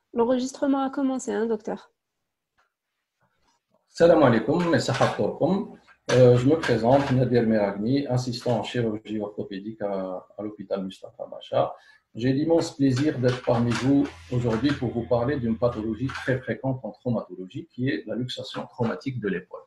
L'enregistrement a commencé, hein, docteur? Salam alaikum, et sahatorkum. Je me présente, Nadir Meragni, assistant en chirurgie orthopédique à l'hôpital Mustafa Bacha. J'ai l'immense plaisir d'être parmi vous aujourd'hui pour vous parler d'une pathologie très fréquente en traumatologie qui est la luxation traumatique de l'épaule.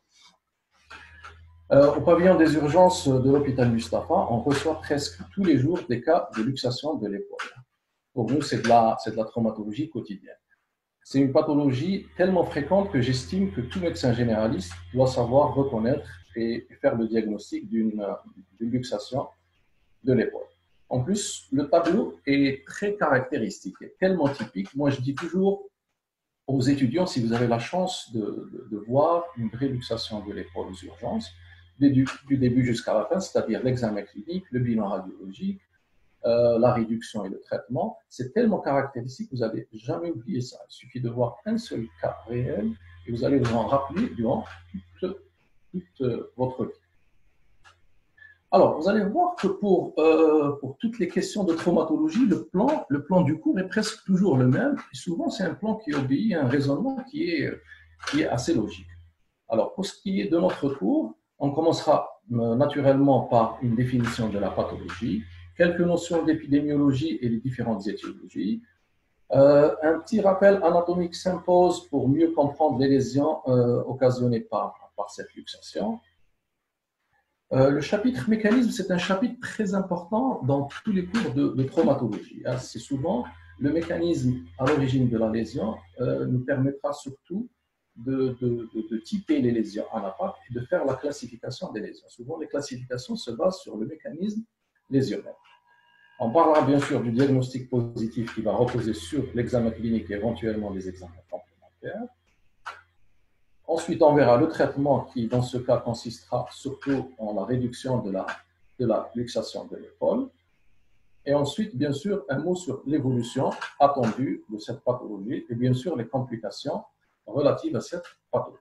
Au pavillon des urgences de l'hôpital Mustafa, on reçoit presque tous les jours des cas de luxation de l'épaule. Pour nous, c'est de la traumatologie quotidienne. C'est une pathologie tellement fréquente que j'estime que tout médecin généraliste doit savoir reconnaître et faire le diagnostic d'une luxation de l'épaule. En plus, le tableau est très caractéristique, est tellement typique. Moi, je dis toujours aux étudiants, si vous avez la chance de voir une vraie luxation de l'épaule aux urgences, du début jusqu'à la fin, c'est-à-dire l'examen clinique, le bilan radiologique, la réduction et le traitement, c'est tellement caractéristique que vous n'allez jamais oublier ça. Il suffit de voir un seul cas réel et vous allez vous en rappeler durant toute votre vie. Alors, vous allez voir que pour toutes les questions de traumatologie, le plan du cours est presque toujours le même. Et souvent, c'est un plan qui obéit à un raisonnement qui est assez logique. Alors, pour ce qui est de notre cours, on commencera naturellement par une définition de la pathologie, quelques notions d'épidémiologie et les différentes étiologies. Un petit rappel anatomique s'impose pour mieux comprendre les lésions occasionnées par cette luxation. Le chapitre mécanisme, c'est un chapitre très important dans tous les cours de traumatologie. C'est souvent le mécanisme à l'origine de la lésion nous permettra surtout de typer les lésions en APAC et de faire la classification des lésions. Souvent, les classifications se basent sur le mécanisme lésionnel. On parlera bien sûr du diagnostic positif qui va reposer sur l'examen clinique et éventuellement des examens complémentaires. Ensuite, on verra le traitement qui, dans ce cas, consistera surtout en la réduction de la luxation de l'épaule. Et ensuite, bien sûr, un mot sur l'évolution attendue de cette pathologie et bien sûr les complications relatives à cette pathologie.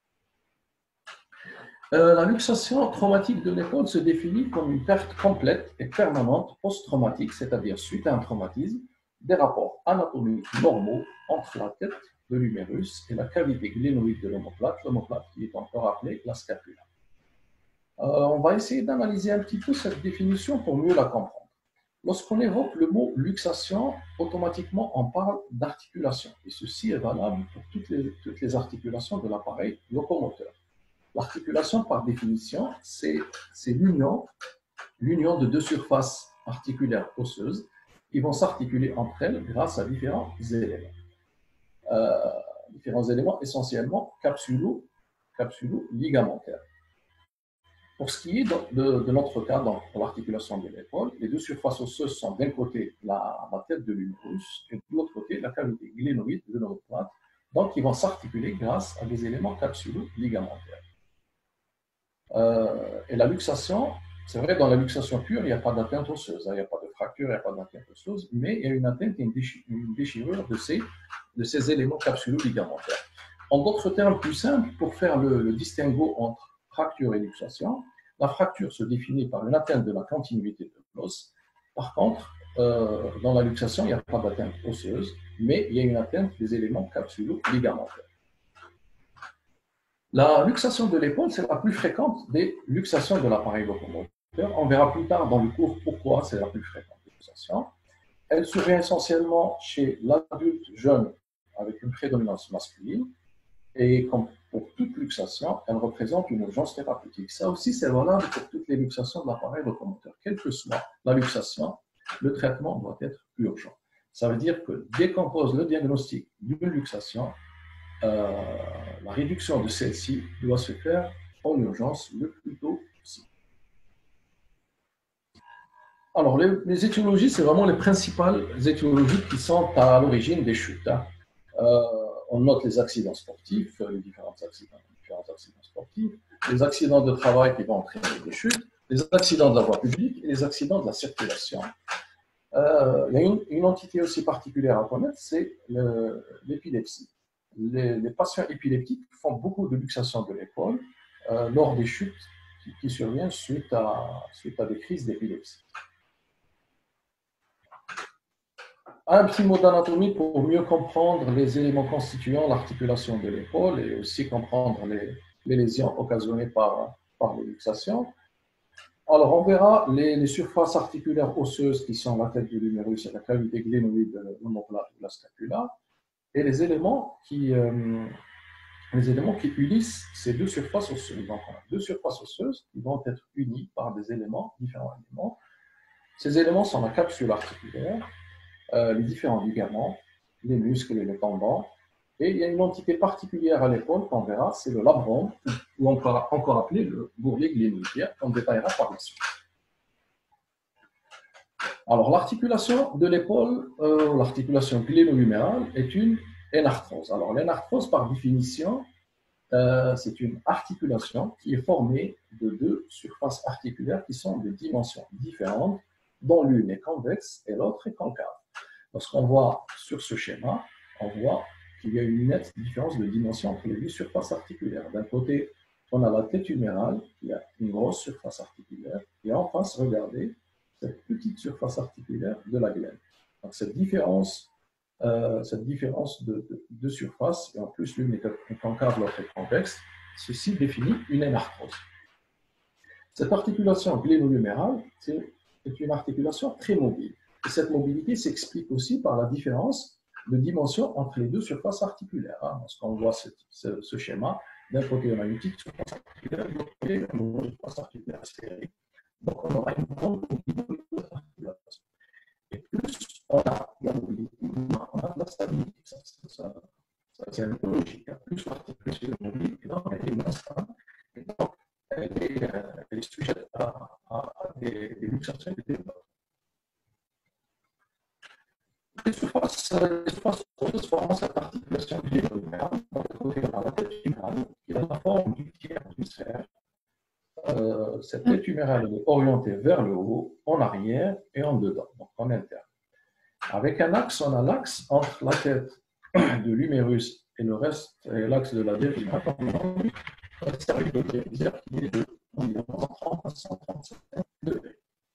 La luxation traumatique de l'épaule se définit comme une perte complète et permanente post-traumatique, c'est-à-dire suite à un traumatisme, des rapports anatomiques normaux entre la tête de l'humérus et la cavité glénoïde de l'omoplate qui est encore appelée la scapula. On va essayer d'analyser un petit peu cette définition pour mieux la comprendre. Lorsqu'on évoque le mot luxation, automatiquement on parle d'articulation, et ceci est valable pour toutes les articulations de l'appareil locomoteur. L'articulation, par définition, c'est l'union de deux surfaces articulaires osseuses qui vont s'articuler entre elles grâce à différents éléments essentiellement capsulo-ligamentaires. Pour ce qui est de notre cas, pour l'articulation de l'épaule, les deux surfaces osseuses sont d'un côté la tête de l'humérus et de l'autre côté la cavité glénoïde de l'omoplate, donc ils vont s'articuler grâce à des éléments capsulo-ligamentaires. Et la luxation, c'est vrai, dans la luxation pure, il n'y a pas d'atteinte osseuse, il n'y a pas de fracture, il n'y a pas d'atteinte osseuse, mais il y a une atteinte et une déchirure de ces éléments capsulo-ligamentaires. En d'autres termes plus simples, pour faire le distinguo entre fracture et luxation, la fracture se définit par une atteinte de la continuité de l'os. Par contre, dans la luxation, il n'y a pas d'atteinte osseuse, mais il y a une atteinte des éléments capsulo-ligamentaires. La luxation de l'épaule, c'est la plus fréquente des luxations de l'appareil locomoteur. On verra plus tard dans le cours pourquoi c'est la plus fréquente des luxations. Elle survient essentiellement chez l'adulte jeune avec une prédominance masculine et comme pour toute luxation, elle représente une urgence thérapeutique. Ça aussi, c'est valable pour toutes les luxations de l'appareil locomoteur. Quelle que soit la luxation, le traitement doit être urgent. Ça veut dire que dès qu'on pose le diagnostic d'une luxation, la réduction de celle-ci doit se faire en urgence le plus tôt possible. Alors, les étiologies, c'est vraiment les principales étiologies qui sont à l'origine des chutes. On note les accidents sportifs, les différents accidents sportifs, les accidents de travail qui vont entraîner des chutes, les accidents de la voie publique et les accidents de la circulation. Il y a une entité aussi particulière à connaître, c'est l'épilepsie. Les patients épileptiques font beaucoup de luxation de l'épaule lors des chutes qui surviennent suite à des crises d'épilepsie. Un petit mot d'anatomie pour mieux comprendre les éléments constituant l'articulation de l'épaule et aussi comprendre les lésions occasionnées par les luxations. Alors, on verra les surfaces articulaires osseuses qui sont la tête de l'humérus et la cavité glénoïde de l'omoplate ou la scapula, et les éléments qui unissent ces deux surfaces osseuses. Donc, on a deux surfaces osseuses qui vont être unies par des éléments, différents éléments. Ces éléments sont la capsule articulaire, les différents ligaments, les muscles et les tendons. Et il y a une entité particulière à l'épaule qu'on verra, c'est le labrum, ou encore appelé le bourrelet glénoïdien, qu'on détaillera par la suite. Alors, l'articulation de l'épaule, l'articulation gléno-humérale, est une énarthrose. Alors, l'énarthrose, par définition, c'est une articulation qui est formée de deux surfaces articulaires qui sont de dimensions différentes, dont l'une est convexe et l'autre est concave. Lorsqu'on voit sur ce schéma, on voit qu'il y a une nette différence de dimension entre les deux surfaces articulaires. D'un côté, on a la tête humérale, qui a une grosse surface articulaire, et en face, regardez, cette petite surface articulaire de la glène. Donc cette différence de surface, et en plus l'une est concave, l'autre est convexe, ceci définit une énarthrose. Cette articulation gléno-humérale, c'est une articulation très mobile. Et cette mobilité s'explique aussi par la différence de dimension entre les deux surfaces articulaires. Lorsqu'on voit ce schéma, d'un côté on a une petite surface articulaire, de l'autre côté une surface articulaire sphérique. Donc on aura une grande mobilité de l'articulation. Et plus on a la mobilité, on a la stabilité. C'est logique. Plus l'articulation est mobile, elle est moins stable. Et donc elle est sujette à des luxations et des développements. Les surfaces osseuses forment cette articulation gléno-humérale. Donc, on a la tête humérale qui a la forme du tiers d'une sphère. Cette tête humérale est orientée vers le haut, en arrière et en dedans, donc en interne. Avec un axe, on a l'axe entre la tête de l'humérus et le reste, et l'axe de la virginale, un cercle diviseur qui est de environ 130 à 137 degrés.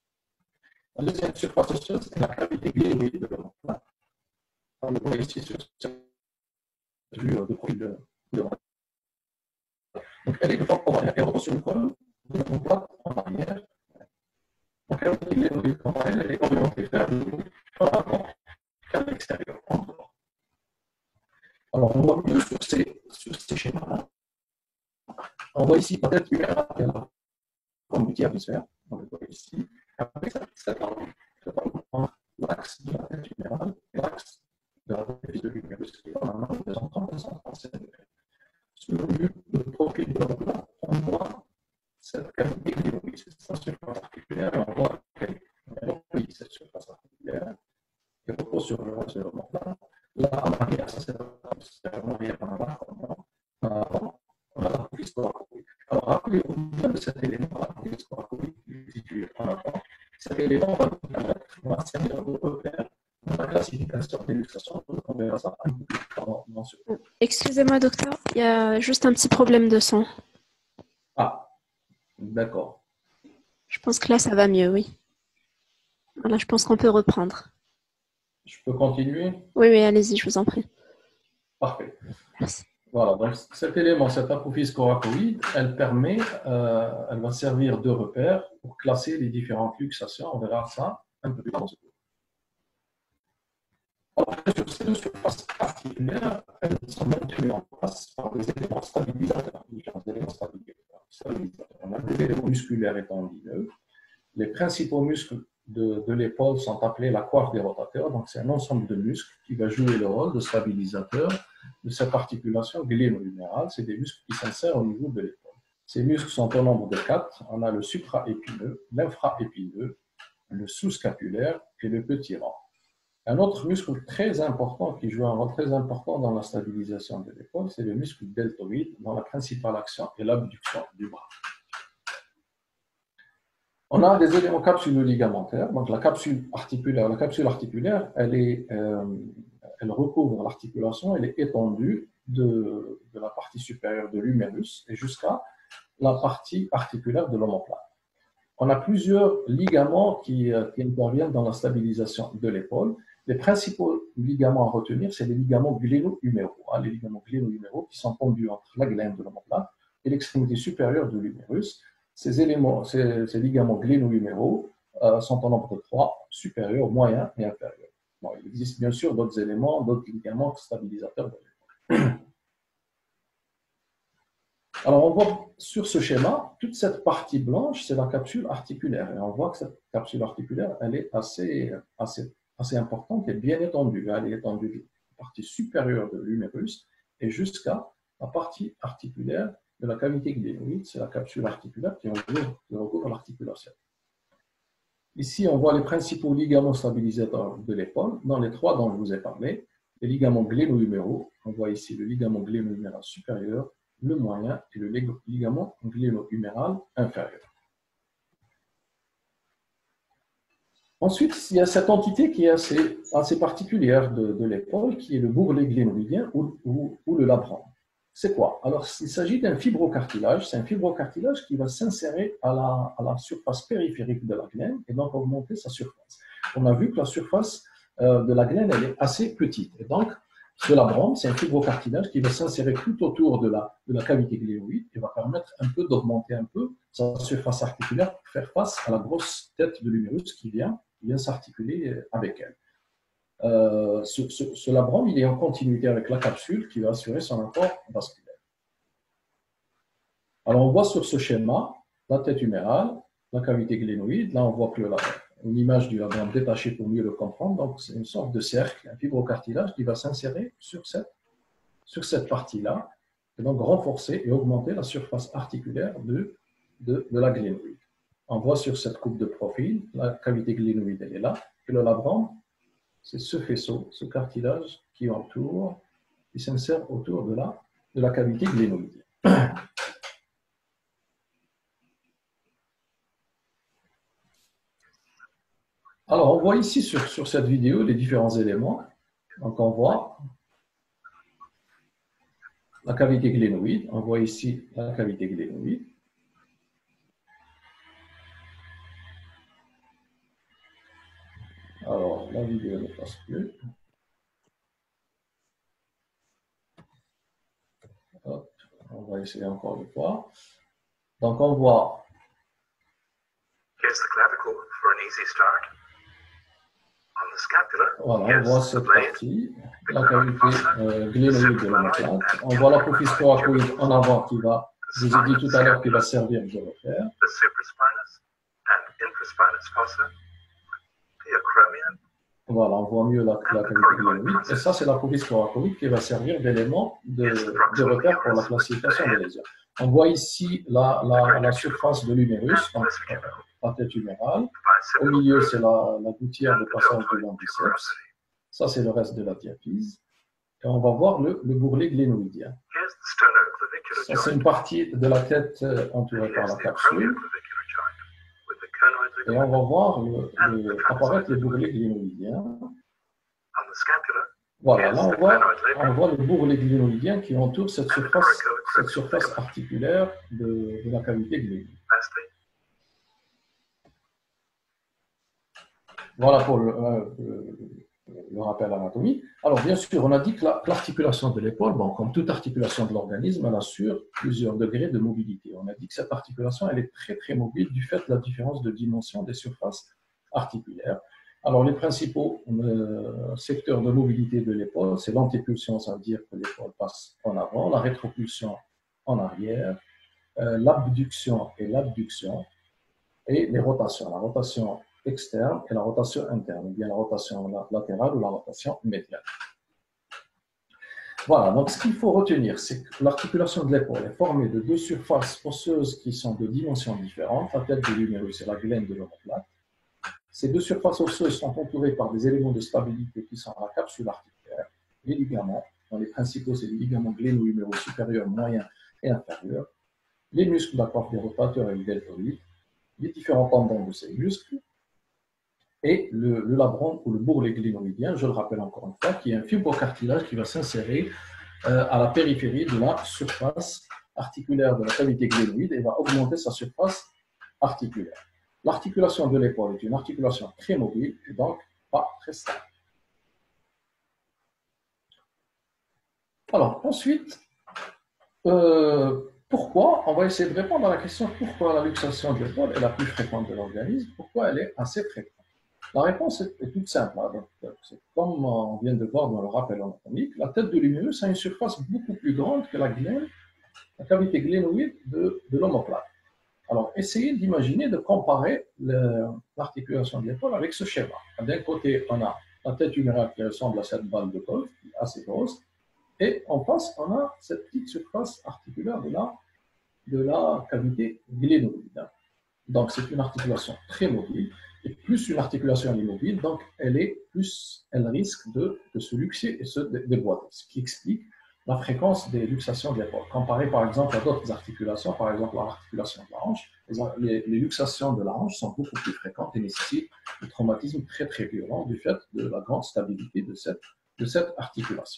La deuxième surface osseuse est la cavité glénoïde de l'omoplate. On le voit ici sur cette vue de profil de l'omoplate. Donc elle est de forme ovale, elle repose sur le col de l'omoplate en arrière. Donc la cavité glénoïde, quant à elle, elle est orientée vers le haut, en avant, vers l'extérieur, en dehors. Alors on voit mieux sur ces schémas-là. On voit ici peut-être une forme du tiers de sphère. On le voit ici. Avec cette entre l'axe de la tête humérale et l'axe de la tête de l'humérus qui est en amont de 130 à 137 degrés. Sur le profil de l'omoplate, on voit cette cavité glénoïde, c'est sa surface articulaire, et on voit qu'elle relie cette surface articulaire qui repose sur le reste de l'omoplate. Là, en arrière, ça c'est en arrière, en avant, on a la profil thoracoïde. Alors, rappelez-vous bien de cet élément, la profil thoracoïde qui est situé en avant. Cet élément va servir de repère dans la classification des luxations. On verra ça un peu plus tard dans ce cours. Excusez-moi, docteur, il y a juste un petit problème de son. Ah, d'accord. Je pense que là, ça va mieux, oui. Voilà, je pense qu'on peut reprendre. Je peux continuer? Oui, allez-y, je vous en prie. Parfait. Merci. Voilà, donc cet élément, cette apophyse coracoïde, elle va servir de repère pour classer les différentes luxations. On verra ça un peu plus tard dans ce cours. Alors, sur ces deux surfaces articulaires, elles sont maintenues en place par des éléments stabilisateurs. Différents éléments stabilisateurs. On a des éléments musculaires et tendineux. Les principaux muscles de l'épaule sont appelés la coiffe des rotateurs. Donc, c'est un ensemble de muscles qui va jouer le rôle de stabilisateur de cette articulation gléno-humérale. C'est des muscles qui s'insèrent au niveau de l'épaule. Ces muscles sont au nombre de 4. On a le supraépineux, l'infraépineux, le sous-scapulaire et le petit rang. Un autre muscle très important qui joue un rôle très important dans la stabilisation de l'épaule, c'est le muscle deltoïde, dont la principale action est l'abduction du bras. On a des éléments capsulo-ligamentaires. Donc la capsule articulaire, elle recouvre l'articulation, elle est étendue de la partie supérieure de l'humérus et jusqu'à la partie articulaire de l'omoplate. On a plusieurs ligaments qui interviennent dans la stabilisation de l'épaule. Les principaux ligaments à retenir, c'est les ligaments gléno-huméraux. Les ligaments gléno-huméraux qui sont pendus entre la glène de l'omoplate et l'extrémité supérieure de l'humérus. Ces ligaments gléno-huméraux sont en nombre de 3, supérieurs, moyens et inférieurs. Bon, il existe bien sûr d'autres éléments, d'autres ligaments stabilisateurs de l'épaule. Alors, on voit sur ce schéma, toute cette partie blanche, c'est la capsule articulaire. Et on voit que cette capsule articulaire, elle est assez importante et bien étendue. Elle est étendue de la partie supérieure de l'humérus et jusqu'à la partie articulaire de la cavité glénoïde. C'est la capsule articulaire qui recouvre l'articulation. Ici, on voit les principaux ligaments stabilisateurs de l'épaule, dans les 3 dont je vous ai parlé. Les ligaments gléno-huméraux, on voit ici le ligament gléno-huméral supérieur, le moyen et le ligament gléno-huméral inférieur. Ensuite, il y a cette entité qui est assez particulière de l'épaule, qui est le bourrelet glénoïdien ou le labrum. C'est quoi? Alors, il s'agit d'un fibrocartilage. C'est un fibrocartilage qui va s'insérer à la surface périphérique de la glène et donc augmenter sa surface. On a vu que la surface de la glène, elle est assez petite. Et donc, ce labrum, c'est un fibrocartilage qui va s'insérer tout autour de la cavité glénoïde et va permettre un peu d'augmenter un peu sa surface articulaire pour faire face à la grosse tête de l'humérus qui vient s'articuler avec elle. Ce labrum, il est en continuité avec la capsule qui va assurer son apport vasculaire. Alors, on voit sur ce schéma la tête humérale, la cavité glénoïde. Là, on voit que une image du labrum détachée pour mieux le comprendre. Donc, c'est une sorte de cercle, un fibrocartilage qui va s'insérer sur cette partie-là et donc renforcer et augmenter la surface articulaire de la glénoïde. On voit sur cette coupe de profil, la cavité glénoïde, elle est là, et le labrum, c'est ce faisceau, ce cartilage qui s'insère autour de la cavité glénoïde. Alors, on voit ici sur cette vidéo les différents éléments. Donc, on voit la cavité glénoïde. On voit ici la cavité glénoïde. Alors, la vidéo ne passe plus. Hop, on va essayer encore une fois. Donc, on voit. Here's the clavicle for an easy start. On the scapula, Voilà, on voit cette partie, la cavité glénoïde de l'omoplate. On voit l'apophyse coracoïde en avant qui va, je vous ai dit tout à l'heure, qui va servir de repère. the supraspinous and infraspinous fossa, the acromion, Voilà, on voit mieux la cavité glénoïde. Et ça, c'est l'apophyse coracoïde qui va servir d'élément de repère pour la classification des lésions. On voit ici la surface de l'humérus, donc la tête humérale. Au milieu, c'est la gouttière de passage de l'anticeps. Ça, c'est le reste de la diaphyse. Et on va voir le bourrelet glénoïdien. here's the sternoclavicular Ça, c'est joint, une partie de la tête entourée par la here's the capsule. acromioclavicular joint, with the conoid Et on ligament. va voir apparaître le bourrelet glénoïdien. On the scapula, Voilà, là, on voit le bourrelet glénoïdien qui entoure cette surface articulaire de la cavité glénoïde. lastly, Voilà pour le rappel anatomie. Alors, bien sûr, on a dit que l'articulation de l'épaule, bon, comme toute articulation de l'organisme, elle assure plusieurs degrés de mobilité. On a dit que cette articulation, elle est très, très mobile du fait de la différence de dimension des surfaces articulaires. Alors, les principaux secteurs de mobilité de l'épaule, c'est l'antépulsion, ça veut dire que l'épaule passe en avant, la rétropulsion en arrière, l'abduction et l'abduction, et les rotations. La rotation externe et la rotation interne, ou bien la rotation latérale ou la rotation médiane. Voilà, donc ce qu'il faut retenir, c'est que l'articulation de l'épaule est formée de deux surfaces osseuses qui sont de dimensions différentes, la tête de l'humérus et la glène de l'omoplate. Ces deux surfaces osseuses sont entourées par des éléments de stabilité qui sont la capsule articulaire, les ligaments, dont les principaux, c'est les ligaments gléno-huméraux supérieurs, moyens et inférieurs, les muscles de la coiffe des rotateurs et le deltoïde, les différents tendons de ces muscles, et le labrum ou le bourrelet glénoïdien, je le rappelle encore une fois, qui est un fibrocartilage qui va s'insérer à la périphérie de la surface articulaire de la cavité glénoïde et va augmenter sa surface articulaire. L'articulation de l'épaule est une articulation très mobile et donc pas très stable. Alors, ensuite, pourquoi? On va essayer de répondre à la question pourquoi la luxation de l'épaule est la plus fréquente de l'organisme, pourquoi elle est assez fréquente. La réponse est toute simple. Hein. Donc, c'est comme on vient de voir dans le rappel anatomique, la tête de l'humérus a une surface beaucoup plus grande que la glène, la cavité glénoïde de l'omoplate. Alors, essayez d'imaginer, de comparer l'articulation de l'épaule avec ce schéma. D'un côté, on a la tête humérale qui ressemble à cette balle de golf, assez grosse, et en face, on a cette petite surface articulaire de la cavité glénoïde. Donc, c'est une articulation très mobile. Et plus une articulation est mobile, donc elle risque de se luxer et se déboîter. Ce qui explique la fréquence des luxations de l'épaule. Comparé par exemple à d'autres articulations, par exemple l'articulation de la hanche, les luxations de la hanche sont beaucoup plus fréquentes et nécessitent des traumatismes très très violents du fait de la grande stabilité de cette articulation.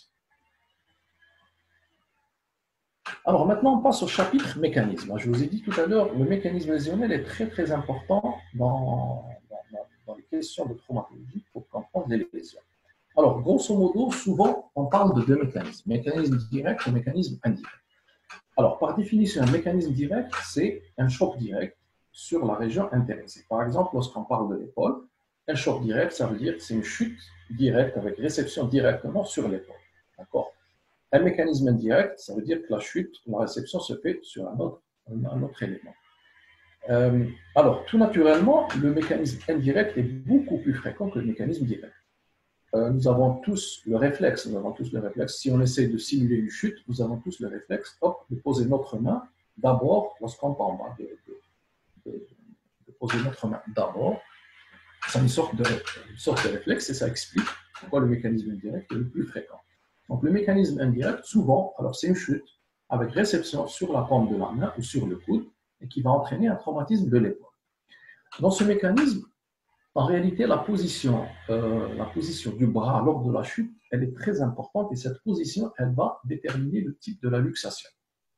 Alors maintenant, on passe au chapitre mécanisme. Je vous ai dit tout à l'heure, le mécanisme lésionnel est très très important dans les questions de traumatologie pour comprendre les lésions. Alors, grosso modo, souvent, on parle de deux mécanismes, mécanisme direct et mécanisme indirect. Alors, par définition, un mécanisme direct, c'est un choc direct sur la région intéressée. Par exemple, lorsqu'on parle de l'épaule, un choc direct, ça veut dire que c'est une chute directe avec réception directement sur l'épaule. D'accord? Un mécanisme indirect, ça veut dire que la chute, la réception se fait sur un autre élément. Alors, tout naturellement, le mécanisme indirect est beaucoup plus fréquent que le mécanisme direct. Nous avons tous le réflexe. Si on essaie de simuler une chute, nous avons tous le réflexe de poser notre main d'abord lorsqu'on tombe, de poser notre main d'abord. C'est une sorte de réflexe et ça explique pourquoi le mécanisme indirect est le plus fréquent. Donc, le mécanisme indirect, souvent, alors c'est une chute avec réception sur la paume de la main ou sur le coude et qui va entraîner un traumatisme de l'épaule. Dans ce mécanisme, en réalité, la position du bras lors de la chute, elle est très importante et cette position, elle va déterminer le type de la luxation.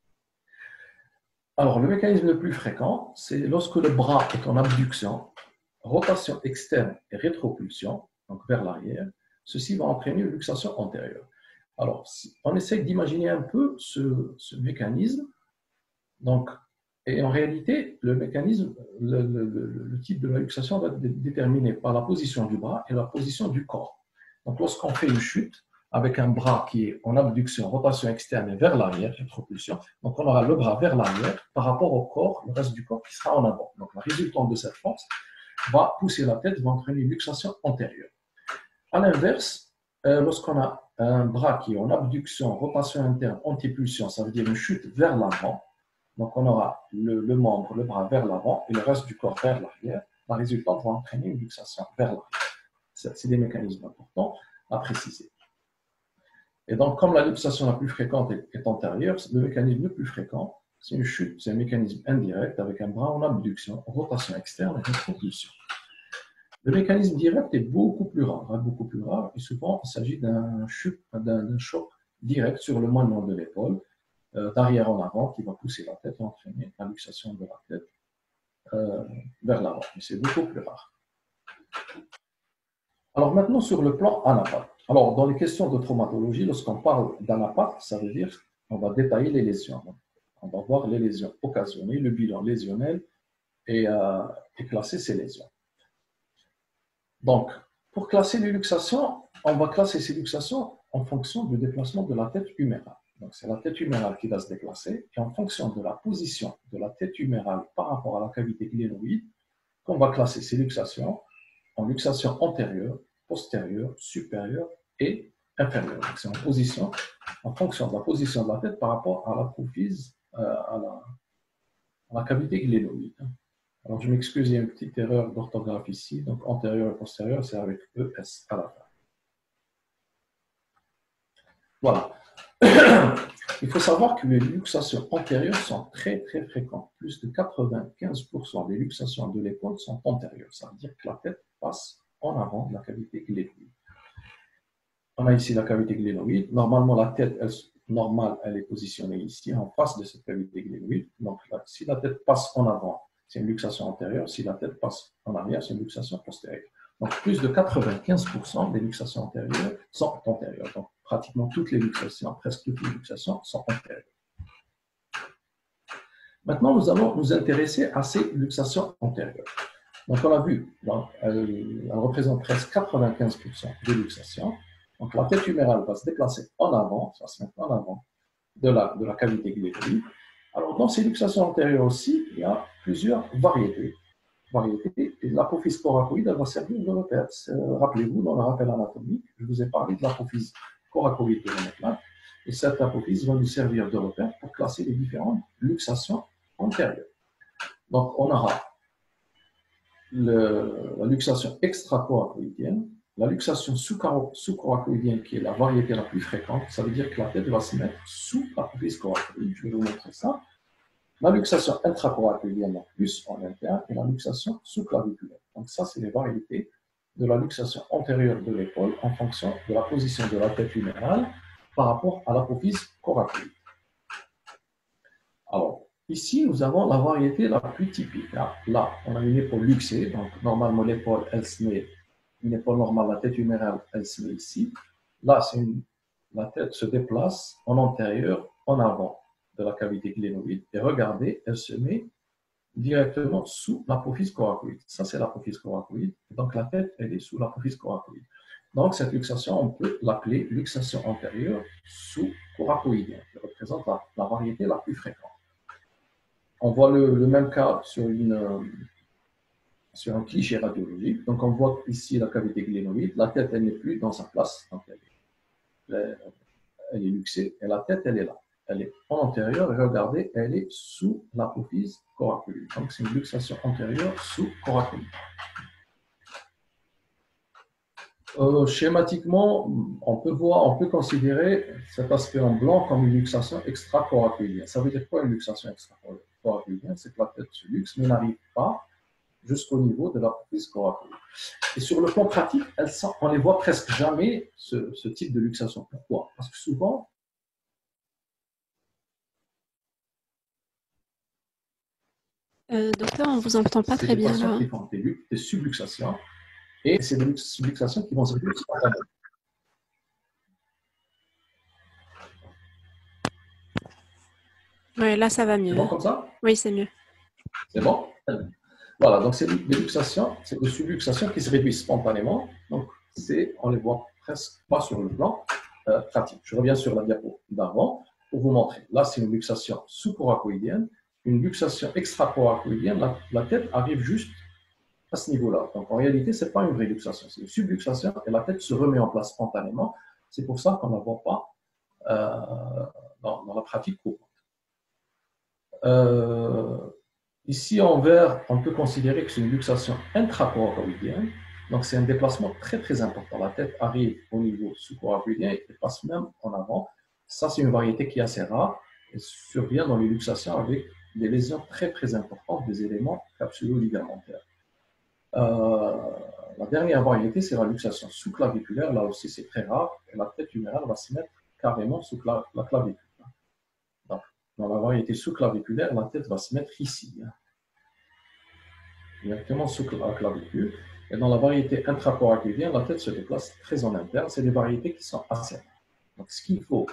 Alors, le mécanisme le plus fréquent, c'est lorsque le bras est en abduction, rotation externe et rétropulsion, donc vers l'arrière, ceci va entraîner une luxation antérieure. Alors, on essaie d'imaginer un peu ce mécanisme. Donc, et en réalité, le mécanisme, le type de la luxation va être déterminé par la position du bras et la position du corps. Donc, lorsqu'on fait une chute avec un bras qui est en abduction, rotation externe et vers l'arrière, rétropulsion, donc on aura le bras vers l'arrière par rapport au corps, le reste du corps qui sera en avant. Donc, la résultante de cette force va pousser la tête, va entraîner une luxation antérieure. À l'inverse, lorsqu'on a un bras qui est en abduction, rotation interne, antipulsion, ça veut dire une chute vers l'avant. Donc, on aura le membre, le bras vers l'avant et le reste du corps vers l'arrière. La résultante va entraîner une luxation vers l'arrière. C'est des mécanismes importants à préciser. Et donc, comme la luxation la plus fréquente est antérieure, le mécanisme le plus fréquent, c'est une chute, c'est un mécanisme indirect avec un bras en abduction, rotation externe et rétropulsion. Le mécanisme direct est beaucoup plus rare, et souvent il s'agit d'un choc direct sur le moignon de l'épaule, d'arrière en avant, qui va pousser la tête et entraîner la luxation de la tête vers l'avant. Mais c'est beaucoup plus rare. Alors maintenant, sur le plan anapathe. Alors, dans les questions de traumatologie, lorsqu'on parle d'anapathe, ça veut dire qu'on va détailler les lésions. On va voir les lésions occasionnées, le bilan lésionnel et classer ces lésions. Donc, pour classer les luxations, on va classer ces luxations en fonction du déplacement de la tête humérale. Donc, c'est la tête humérale qui va se déplacer et en fonction de la position de la tête humérale par rapport à la cavité glénoïde, qu'on va classer ces luxations en luxation antérieure, postérieure, supérieure et inférieure. Donc, c'est en fonction de la position de la tête par rapport à la prophyse, à la cavité glénoïde. Alors, je m'excuse, il y a une petite erreur d'orthographe ici. Donc, antérieur et postérieur, c'est avec ES à la fin. Voilà. Il faut savoir que les luxations antérieures sont très, très fréquentes. Plus de 95% des luxations de l'épaule sont antérieures. Ça veut dire que la tête passe en avant de la cavité glénoïde. On a ici la cavité glénoïde. Normalement, la tête elle est positionnée ici, en face de cette cavité glénoïde. Donc, là, si la tête passe en avant, c'est une luxation antérieure. Si la tête passe en arrière, c'est une luxation postérieure. Donc, plus de 95% des luxations antérieures sont antérieures. Donc, pratiquement toutes les luxations, presque toutes les luxations sont antérieures. Maintenant, nous allons nous intéresser à ces luxations antérieures. Donc, on a vu, elle représente presque 95% des luxations. Donc, la tête humérale va se déplacer en avant, ça se met en avant de la cavité glénoïde. Alors, dans ces luxations antérieures aussi, il y a plusieurs variétés. Et l'apophyse coracoïde, elle va servir de repère. Rappelez-vous, dans le rappel anatomique, je vous ai parlé de l'apophyse coracoïde de l'omoplate, et cette apophyse va nous servir de repère pour classer les différentes luxations antérieures. Donc, on aura la luxation extracoracoïdienne, la luxation sous-coracoïdienne qui est la variété la plus fréquente, ça veut dire que la tête va se mettre sous l'apophyse coracoïde, je vais vous montrer ça. La luxation intracoracoïdienne, donc plus en interne, et la luxation sous-claviculaire. Donc ça, c'est les variétés de la luxation antérieure de l'épaule en fonction de la position de la tête humérale par rapport à l'apophyse coracoïde. Alors, ici, nous avons la variété la plus typique. Là, on a une épaule luxée, donc normalement l'épaule, elle se met, une épaule normale, la tête humérale, elle se met ici. Là, la tête se déplace en antérieur, en avant de la cavité glénoïde, et regardez, elle se met directement sous l'apophyse coracoïde. Ça, c'est l'apophyse coracoïde, donc la tête, elle est sous l'apophyse coracoïde. Donc, cette luxation, on peut l'appeler luxation antérieure sous-coracoïdienne, qui représente la variété la plus fréquente. On voit le même cas sur un cliché radiologique. Donc, on voit ici la cavité glénoïde. La tête, elle n'est plus dans sa place. Donc, elle est luxée. Et la tête, elle est là. Elle est en antérieur. Et regardez, elle est sous l'apophyse coracoïde. Donc, c'est une luxation antérieure sous-coracoïde. Schématiquement, on peut considérer cet aspect en blanc comme une luxation extracoracoïdienne. Ça veut dire quoi une luxation extracoracoïdienne? C'est que la tête se luxe, mais n'arrive pas jusqu'au niveau de l'apophyse coracoïde. Et sur le plan pratique, on ne les voit presque jamais, ce type de luxation. Pourquoi? Parce que souvent, docteur, on ne vous entend pas très bien. C'est des patients qui font des subluxations, et c'est des subluxations qui vont se faire spontanément. Oui, là, ça va mieux. C'est bon comme ça? Oui, c'est mieux. C'est bon? Voilà, donc c'est des luxations, c'est des subluxations qui se réduisent spontanément. Donc, on les voit presque pas sur le plan pratique. Je reviens sur la diapo d'avant pour vous montrer. Là, c'est une luxation sous-coracoïdienne. Une luxation extracoracoïdienne, la tête arrive juste à ce niveau-là. Donc, en réalité, ce n'est pas une vraie luxation, c'est une subluxation et la tête se remet en place spontanément. C'est pour ça qu'on ne la voit pas dans la pratique courante. Ici, en vert, on peut considérer que c'est une luxation intracoracoïdienne. Donc, c'est un déplacement très, très important. La tête arrive au niveau sous-coracoïdien et passe même en avant. Ça, c'est une variété qui est assez rare et survient dans les luxations avec des lésions très, très importantes des éléments capsulo-ligamentaires. La dernière variété, c'est la luxation sous-claviculaire. Là aussi, c'est très rare. Et la tête humérale va se mettre carrément sous la clavicule. Donc, dans la variété sous-claviculaire, la tête va se mettre ici, directement sous la clavicule. Et dans la variété intracoracoïdienne, la tête se déplace très en interne. C'est des variétés qui sont assez rares. Donc, ce qu'il faut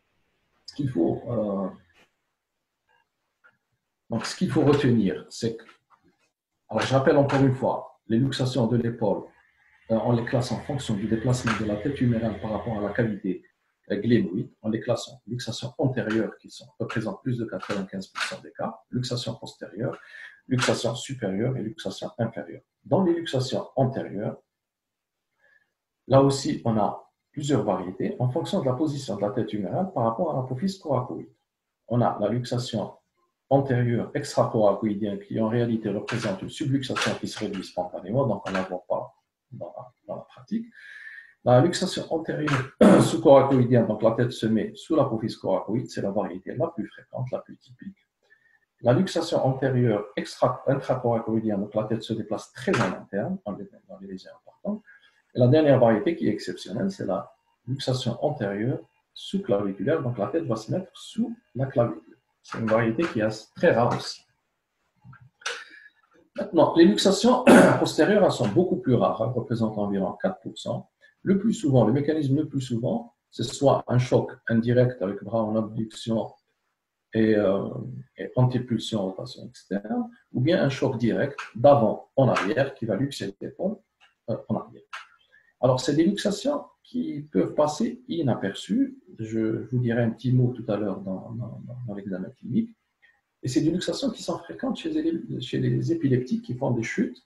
retenir, c'est que, alors je rappelle encore une fois, les luxations de l'épaule, on les classe en fonction du déplacement de la tête humérale par rapport à la cavité glénoïde. On les classe en luxations antérieures qui représentent plus de 95% des cas, luxation postérieure, luxation supérieure et luxation inférieure. Dans les luxations antérieures, là aussi, on a plusieurs variétés en fonction de la position de la tête humérale par rapport à l'apophyse coracoïde. On a la luxation antérieure extracoracoïdienne qui en réalité représente une subluxation qui se réduit spontanément, donc on ne la voit pas dans la pratique. La luxation antérieure sous-coracoïdienne, donc la tête se met sous l'apophyse coracoïde, c'est la variété la plus fréquente, la plus typique. La luxation antérieure intracoracoïdienne, donc la tête se déplace très en interne, dans les lésions importantes. Et la dernière variété qui est exceptionnelle, c'est la luxation antérieure sous-claviculaire, donc la tête va se mettre sous la clavicule. C'est une variété qui est très rare aussi. Maintenant, les luxations postérieures elles sont beaucoup plus rares, elles représentent environ 4%. Le mécanisme le plus souvent, c'est soit un choc indirect avec bras en abduction et antépulsion rotation externe, ou bien un choc direct d'avant en arrière qui va luxer l'épaule en arrière. Alors, c'est des luxations qui peuvent passer inaperçues. Je vous dirai un petit mot tout à l'heure dans l'examen clinique. Et c'est des luxations qui sont fréquentes chez les épileptiques qui font des chutes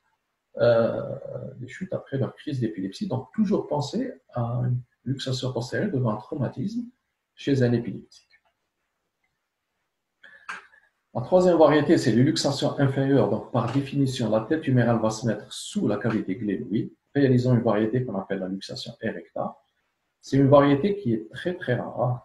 après leur crise d'épilepsie. Donc, toujours penser à une luxation postérieure devant un traumatisme chez un épileptique. La troisième variété, c'est les luxations inférieures. Donc, par définition, la tête humérale va se mettre sous la cavité glénoïde, réalisant une variété qu'on appelle la luxation erecta. C'est une variété qui est très, très rare,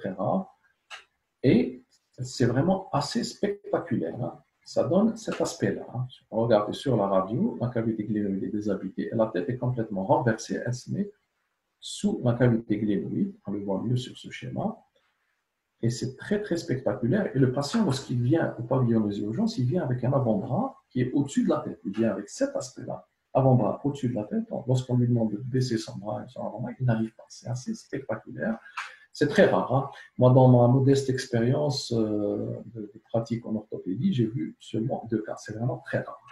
et c'est vraiment assez spectaculaire. Ça donne cet aspect-là. Regardez sur la radio, la cavité glénoïde est déshabitée et la tête est complètement renversée, elle se met sous la cavité glénoïde, on le voit mieux sur ce schéma. Et c'est très, très spectaculaire. Et le patient, lorsqu'il vient au pavillon des urgences, il vient avec un avant-bras qui est au-dessus de la tête. Il vient avec cet aspect-là, avant-bras au-dessus de la tête. Lorsqu'on lui demande de baisser son bras et son avant-bras, il n'arrive pas. C'est assez spectaculaire. C'est très rare. Moi, dans ma modeste expérience de pratique en orthopédie, j'ai vu seulement 2 cas. C'est vraiment très rare.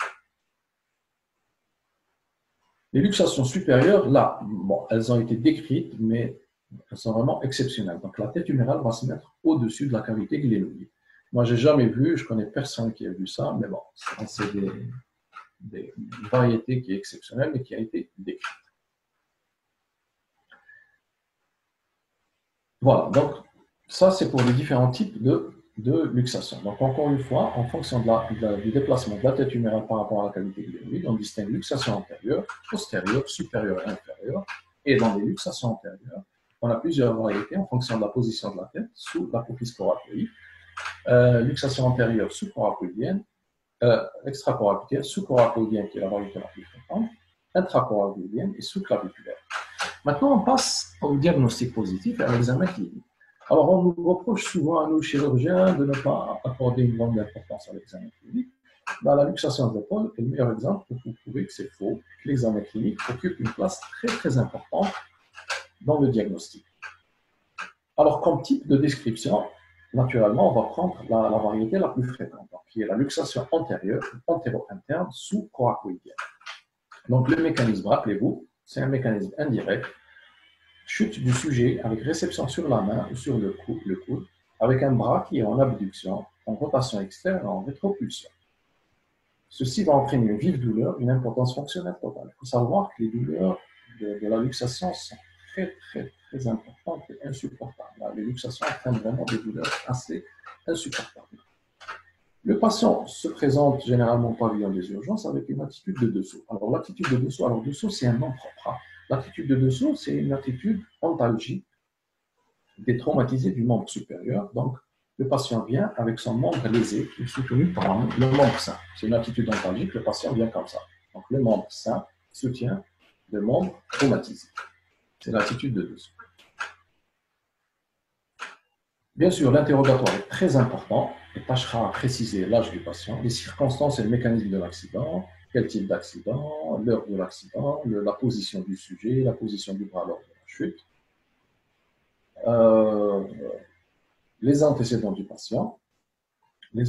Les luxations supérieures, là, bon, elles ont été décrites, mais elles sont vraiment exceptionnelles. Donc, la tête humérale va se mettre au-dessus de la cavité glénoïde. Moi, je n'ai jamais vu, je ne connais personne qui a vu ça, mais bon, c'est une variété qui est exceptionnelle, mais qui a été décrite. Voilà, donc ça, c'est pour les différents types de luxation. Donc, encore une fois, en fonction du déplacement de la tête humérale par rapport à la cavité glénoïde, on distingue luxation antérieure, postérieure, supérieure et inférieure. Et dans les luxations antérieures, on a plusieurs variétés en fonction de la position de la tête sous l'apophyse coracoïde. Luxation antérieure sous-coracoïdienne, extracoracoïdienne, sous-coracoïdienne qui est la variété la plus fréquente, intracoracoïdienne et sous-claviculaire. Maintenant, on passe au diagnostic positif et à l'examen clinique. Alors, on nous reproche souvent à nous chirurgiens de ne pas accorder une grande importance à l'examen clinique. Dans la luxation de l'épaule est le meilleur exemple pour vous prouver que c'est faux, que l'examen clinique occupe une place très très importante dans le diagnostic. Alors, comme type de description, naturellement, on va prendre la variété la plus fréquente, qui est la luxation antérieure, antéro-interne, sous-coracoïdienne. Donc, le mécanisme, rappelez-vous, c'est un mécanisme indirect, chute du sujet avec réception sur la main ou sur le coude, avec un bras qui est en abduction, en rotation externe et en rétropulsion. Ceci va entraîner une vive douleur, une impotence fonctionnelle totale. Il faut savoir que les douleurs de la luxation sont très, très, très importantes et insupportables. Les luxations entraînent vraiment des douleurs assez insupportables. Le patient se présente généralement au pavillon des urgences avec une attitude de dessous. Alors, l'attitude de dessous, c'est un nom propre. L'attitude de dessous, c'est une attitude antalgique, détraumatisée du membre supérieur. Donc, le patient vient avec son membre lésé, qui est soutenu par le membre sain. C'est une attitude antalgique, le patient vient comme ça. Donc, le membre sain soutient le membre traumatisé. C'est l'attitude de dessous. Bien sûr, l'interrogatoire est très important et tâchera à préciser l'âge du patient, les circonstances et le mécanisme de l'accident, quel type d'accident, l'heure de l'accident, la position du sujet, la position du bras lors de la chute, les antécédents du patient. Il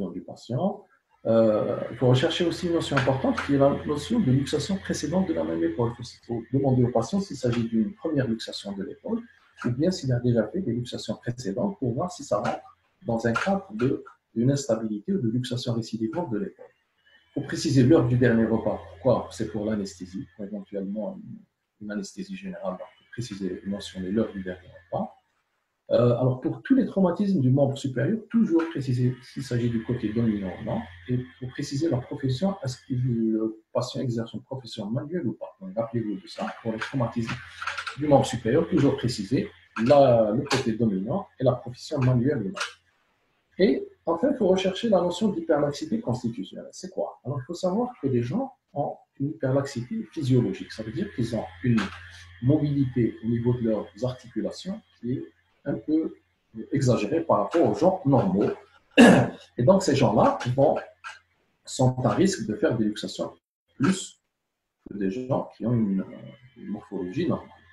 faut rechercher aussi une notion importante qui est la notion de luxation précédente de la même épaule. Il faut demander au patient s'il s'agit d'une première luxation de l'épaule ou bien s'il a déjà fait des luxations précédentes pour voir si ça rentre dans un cadre d'une instabilité ou de luxation récidivante de l'épaule. Il faut préciser l'heure du dernier repas. Pourquoi? C'est pour l'anesthésie, éventuellement une anesthésie générale. Donc, il faut préciser et mentionner l'heure du dernier repas. Alors, pour tous les traumatismes du membre supérieur, toujours préciser s'il s'agit du côté dominant ou non, et pour préciser la profession, est-ce que le patient exerce une profession manuelle ou pas. Donc, rappelez-vous de ça. Pour les traumatismes du membre supérieur, toujours préciser le côté dominant et la profession manuelle ou non. Et enfin, il faut rechercher la notion d'hyperlaxité constitutionnelle. C'est quoi? Alors, il faut savoir que les gens ont une hyperlaxité physiologique. Ça veut dire qu'ils ont une mobilité au niveau de leurs articulations qui est un peu exagérée par rapport aux gens normaux. Et donc, ces gens-là sont à risque de faire des luxations plus que des gens qui ont une morphologie normale.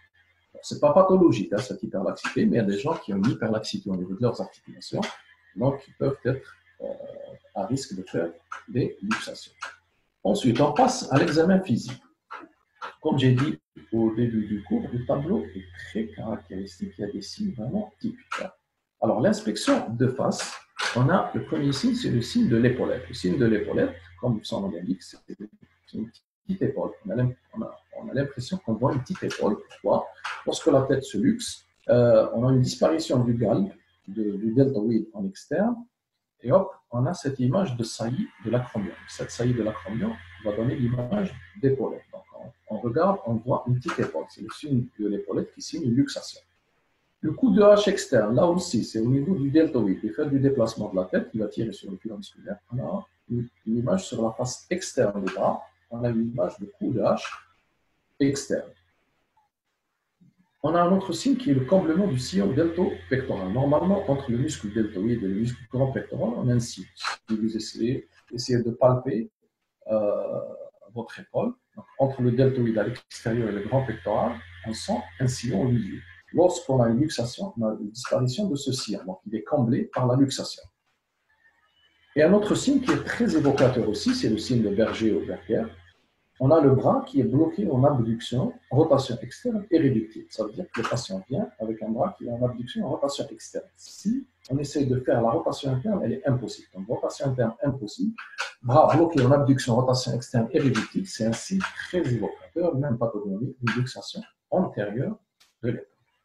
Ce n'est pas pathologique, hein, cette hyperlaxité, mais il y a des gens qui ont une hyperlaxité au niveau de leurs articulations, donc ils peuvent être à risque de faire des luxations. Ensuite, on passe à l'examen physique. Comme j'ai dit au début du cours, le tableau est très caractéristique, il y a des signes vraiment typiques. Alors, l'inspection de face, on a le premier signe, c'est le signe de l'épaulette. Le signe de l'épaulette, comme son nom l'indique, c'est une petite épaule. On a l'impression qu'on voit une petite épaule. Pourquoi? Lorsque la tête se luxe, on a une disparition du galbe, du deltoïde en externe, et hop, on a cette image de saillie de l'acromion. Cette saillie de l'acromion va donner l'image d'épaulette. Donc, on regarde, on voit une petite épaule. C'est le signe de l'épaulette qui signe une luxation. Le coup de hache externe, là aussi, c'est au niveau du deltoïde. Du fait du déplacement de la tête, qui va tirer sur le fil musculaire. On a une image sur la face externe du bras. On a une image de coup de hache externe. On a un autre signe qui est le comblement du sillon delto-pectoral. Normalement, entre le muscle deltoïde et le muscle grand pectoral, on a un sillon. Si vous essayez de palper votre épaule, donc, entre le deltoïde à l'extérieur et le grand pectoral, on sent un sillon au milieu. Lorsqu'on a une luxation, on a une disparition de ce sillon. Donc, il est comblé par la luxation. Et un autre signe qui est très évocateur aussi, c'est le signe de Berger ou Berger. On a le bras qui est bloqué en abduction, en rotation externe et réductive. Ça veut dire que le patient vient avec un bras qui est en abduction, en rotation externe. Si on essaie de faire la rotation interne, elle est impossible. Donc, rotation interne impossible, bras bloqué en abduction, rotation externe et réductive, c'est un signe très évocateur, même pathognomique, d'une luxation antérieure de l'épaule.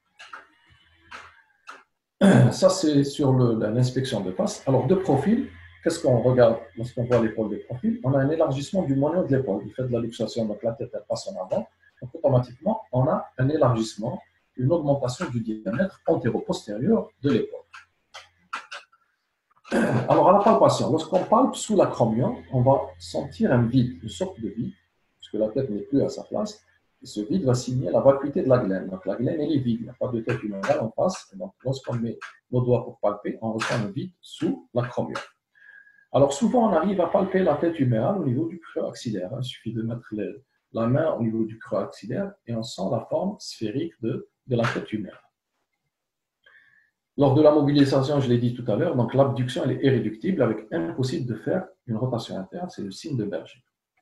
Ça, c'est sur l'inspection de face. Alors, de profil, qu'est-ce qu'on regarde lorsqu'on voit l'épaule de profil? On a un élargissement du moignon de l'épaule. Du fait de la luxation, donc la tête elle passe en avant. Donc, automatiquement, on a un élargissement, une augmentation du diamètre antéro-postérieur de l'épaule. Alors, à la palpation, lorsqu'on palpe sous l'acromion, on va sentir un vide, une sorte de vide, puisque la tête n'est plus à sa place. Et ce vide va signer la vacuité de la glène. Donc, la glène, elle est vide. Il n'y a pas de tête humaine en face. Et donc, lorsqu'on met nos doigts pour palper, on ressent un vide sous l'acromion. Alors, souvent, on arrive à palper la tête humérale au niveau du creux axillaire. Il suffit de mettre la main au niveau du creux axillaire et on sent la forme sphérique de la tête humérale. Lors de la mobilisation, je l'ai dit tout à l'heure, donc l'abduction elle est irréductible avec impossible de faire une rotation interne, c'est le signe de Berger.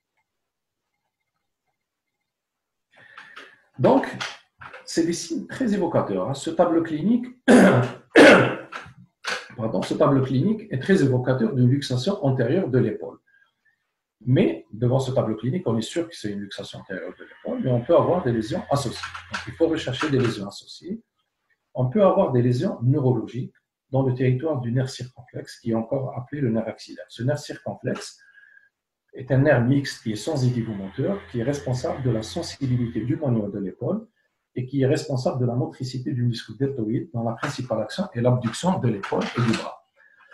Donc, c'est des signes très évocateurs. Ce tableau clinique, est très évocateur d'une luxation antérieure de l'épaule. Mais devant ce tableau clinique, on est sûr que c'est une luxation antérieure de l'épaule, mais on peut avoir des lésions associées. Donc, il faut rechercher des lésions associées. On peut avoir des lésions neurologiques dans le territoire du nerf circonflexe, qui est encore appelé le nerf axillaire. Ce nerf circonflexe est un nerf mixte qui est sensitivo-moteur, qui est responsable de la sensibilité du moignon de l'épaule et qui est responsable de la motricité du muscle deltoïde, dont la principale action est l'abduction de l'épaule et du bras.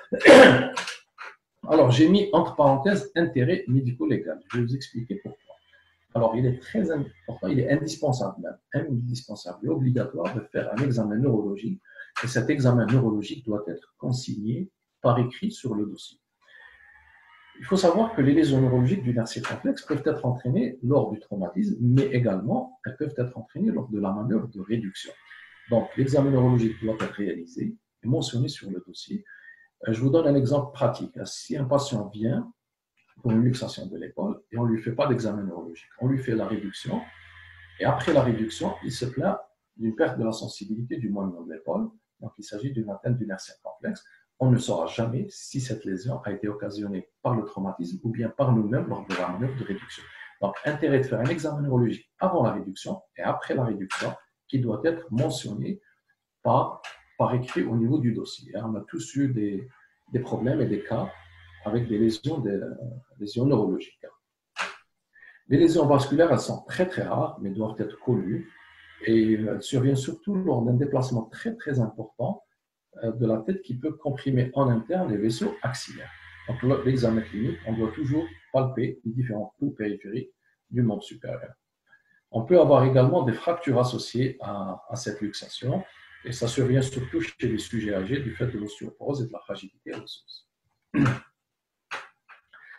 Alors, j'ai mis entre parenthèses intérêt médico-légal. Je vais vous expliquer pourquoi. Alors, il est très important, il est indispensable même, indispensable et obligatoire de faire un examen neurologique. Et cet examen neurologique doit être consigné par écrit sur le dossier. Il faut savoir que les lésions neurologiques du nerf circonflexe peuvent être entraînées lors du traumatisme, mais également elles peuvent être entraînées lors de la manœuvre de réduction. Donc, l'examen neurologique doit être réalisé et mentionné sur le dossier. Je vous donne un exemple pratique. Si un patient vient pour une luxation de l'épaule et on ne lui fait pas d'examen neurologique, on lui fait la réduction et après la réduction, il se plaint d'une perte de la sensibilité du moignon de l'épaule. Donc, il s'agit d'une atteinte du nerf circonflexe. On ne saura jamais si cette lésion a été occasionnée par le traumatisme ou bien par nous-mêmes lors de la manœuvre de réduction. Donc, intérêt de faire un examen neurologique avant la réduction et après la réduction qui doit être mentionné par écrit au niveau du dossier. On a tous eu des problèmes et des cas avec des lésions neurologiques. Les lésions vasculaires, elles sont très très rares, mais doivent être connues et elles surviennent surtout lors d'un déplacement très très important de la tête qui peut comprimer en interne les vaisseaux axillaires. Donc, lors de l'examen clinique, on doit toujours palper les différents trous périphériques du membre supérieur. On peut avoir également des fractures associées à cette luxation et ça survient surtout chez les sujets âgés du fait de l'ostéoporose et de la fragilité osseuse.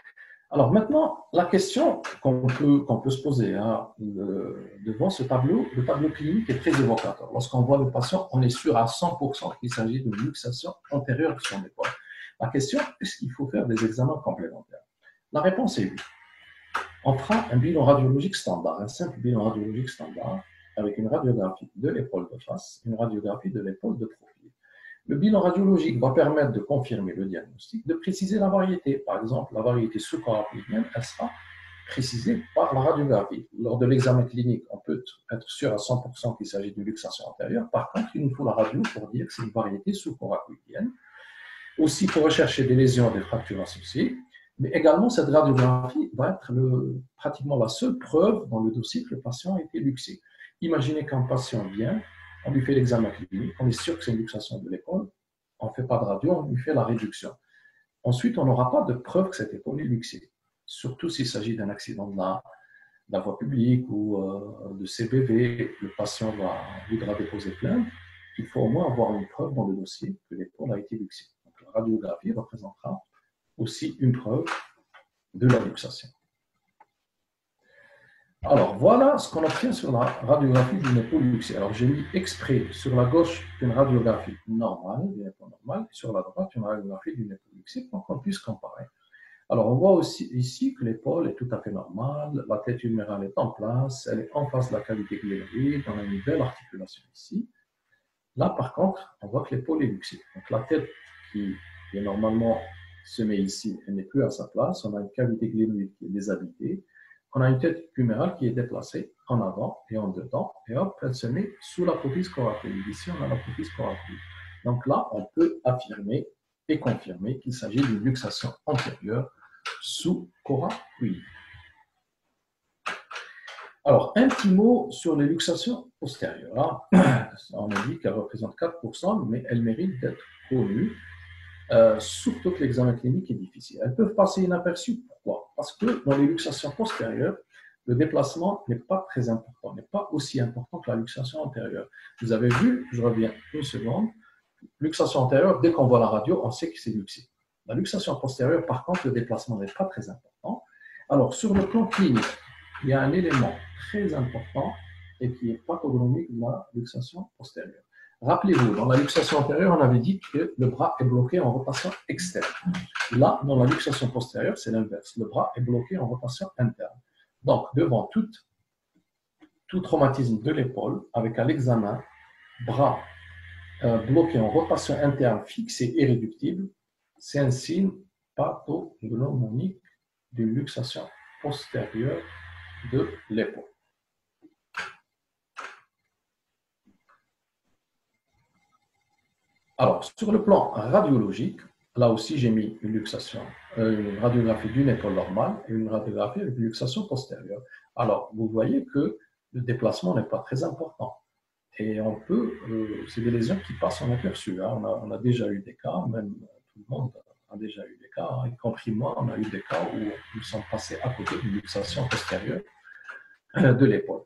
Alors maintenant, la question qu'on peut se poser devant ce tableau, le tableau clinique est très évocateur. Lorsqu'on voit le patient, on est sûr à 100% qu'il s'agit d'une luxation antérieure de son épaule. La question, est-ce qu'il faut faire des examens complémentaires? La réponse est oui. On fera un bilan radiologique standard, un simple bilan radiologique standard, avec une radiographie de l'épaule de face, une radiographie de l'épaule de profil. Le bilan radiologique va permettre de confirmer le diagnostic, de préciser la variété. Par exemple, la variété sous-coracoïdienne, elle sera précisée par la radiographie. Lors de l'examen clinique, on peut être sûr à 100% qu'il s'agit d'une luxation antérieure. Par contre, il nous faut la radio pour dire que c'est une variété sous-coracoïdienne. Aussi pour rechercher des lésions et des fractures associées. Mais également, cette radiographie va être pratiquement la seule preuve dans le dossier que le patient a été luxé. Imaginez qu'un patient vient, on lui fait l'examen clinique, on est sûr que c'est une luxation de l'épaule, on ne fait pas de radio, on lui fait la réduction. Ensuite, on n'aura pas de preuve que cette épaule est luxée, surtout s'il s'agit d'un accident de la voie publique ou de CBV, le patient voudra déposer plainte, il faut au moins avoir une preuve dans le dossier que l'épaule a été luxée. Donc, la radiographie représentera aussi une preuve de la luxation. Alors, voilà ce qu'on obtient sur la radiographie d'une épaule luxée. Alors, j'ai mis exprès sur la gauche une radiographie normale, d'une épaule normale, et sur la droite une radiographie d'une épaule luxée pour qu'on puisse comparer. Alors, on voit aussi ici que l'épaule est tout à fait normale, la tête humérale est en place, elle est en face de la cavité glénoïde, on a une belle articulation ici. Là, par contre, on voit que l'épaule est luxée. Donc, la tête qui est normalement se met ici, elle n'est plus à sa place. On a une cavité glénoïde qui est déshabitée. On a une tête humérale qui est déplacée en avant et en dedans. Et hop, elle se met sous l'apophyse coracoïde. Ici, on a l'apophyse coracoïde. Donc là, on peut affirmer et confirmer qu'il s'agit d'une luxation antérieure sous-coracoïde. Alors, un petit mot sur les luxations postérieures. On a dit qu'elles représentent 4%, mais elles méritent d'être connues. Surtout que l'examen clinique est difficile. Elles peuvent passer inaperçues. Pourquoi? Parce que dans les luxations postérieures, le déplacement n'est pas très important, n'est pas aussi important que la luxation antérieure. Vous avez vu, je reviens une seconde, luxation antérieure, dès qu'on voit la radio, on sait que c'est luxé. La luxation postérieure, par contre, le déplacement n'est pas très important. Alors, sur le plan clinique, il y a un élément très important et qui est pathognomique de la luxation postérieure. Rappelez-vous, dans la luxation antérieure, on avait dit que le bras est bloqué en rotation externe. Là, dans la luxation postérieure, c'est l'inverse. Le bras est bloqué en rotation interne. Donc, devant tout traumatisme de l'épaule, avec à l'examen, bras bloqué en rotation interne fixe et irréductible, c'est un signe pathognomonique d'une luxation postérieure de l'épaule. Alors, sur le plan radiologique, là aussi j'ai mis une radiographie d'une épaule normale et une radiographie avec une luxation postérieure. Alors, vous voyez que le déplacement n'est pas très important. Et on peut, c'est des lésions qui passent en aperçu. Hein. On a déjà eu des cas, même tout le monde a déjà eu des cas, hein, y compris moi, on a eu des cas où nous sommes passés à côté d'une luxation postérieure de l'épaule.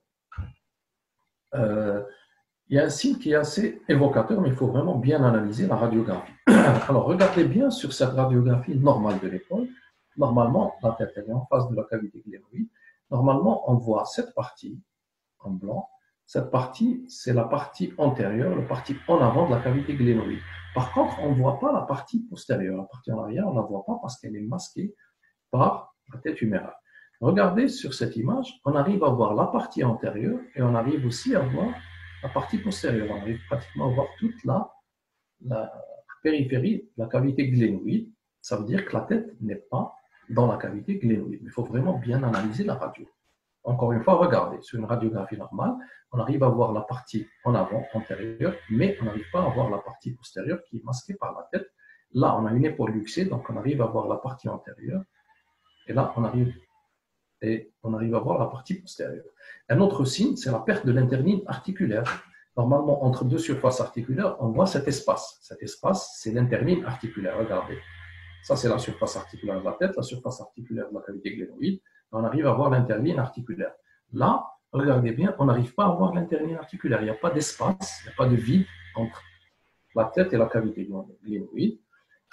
Il y a un signe qui est assez évocateur, mais il faut vraiment bien analyser la radiographie. Alors, regardez bien sur cette radiographie normale de l'épaule. Normalement, la tête est en face de la cavité glénoïde. Normalement, on voit cette partie en blanc. Cette partie, c'est la partie antérieure, la partie en avant de la cavité glénoïde. Par contre, on ne voit pas la partie postérieure. La partie en arrière, on ne la voit pas parce qu'elle est masquée par la tête humérale. Regardez sur cette image, on arrive à voir la partie antérieure et on arrive aussi à voir la partie postérieure. On arrive pratiquement à voir toute la périphérie de la cavité glénoïde. Ça veut dire que la tête n'est pas dans la cavité glénoïde. Il faut vraiment bien analyser la radio. Encore une fois, regardez, sur une radiographie normale, on arrive à voir la partie en avant, antérieure, mais on n'arrive pas à voir la partie postérieure qui est masquée par la tête. Là, on a une épaule luxée, donc on arrive à voir la partie antérieure. Et là, on arrive à voir la partie postérieure. Un autre signe, c'est la perte de l'internine articulaire. Normalement, entre deux surfaces articulaires, on voit cet espace. Cet espace, c'est l'internine articulaire. Regardez. Ça, c'est la surface articulaire de la tête, la surface articulaire de la cavité glénoïde. On arrive à voir l'internine articulaire. Là, regardez bien, on n'arrive pas à voir l'internine articulaire. Il n'y a pas d'espace, il n'y a pas de vide entre la tête et la cavité glénoïde.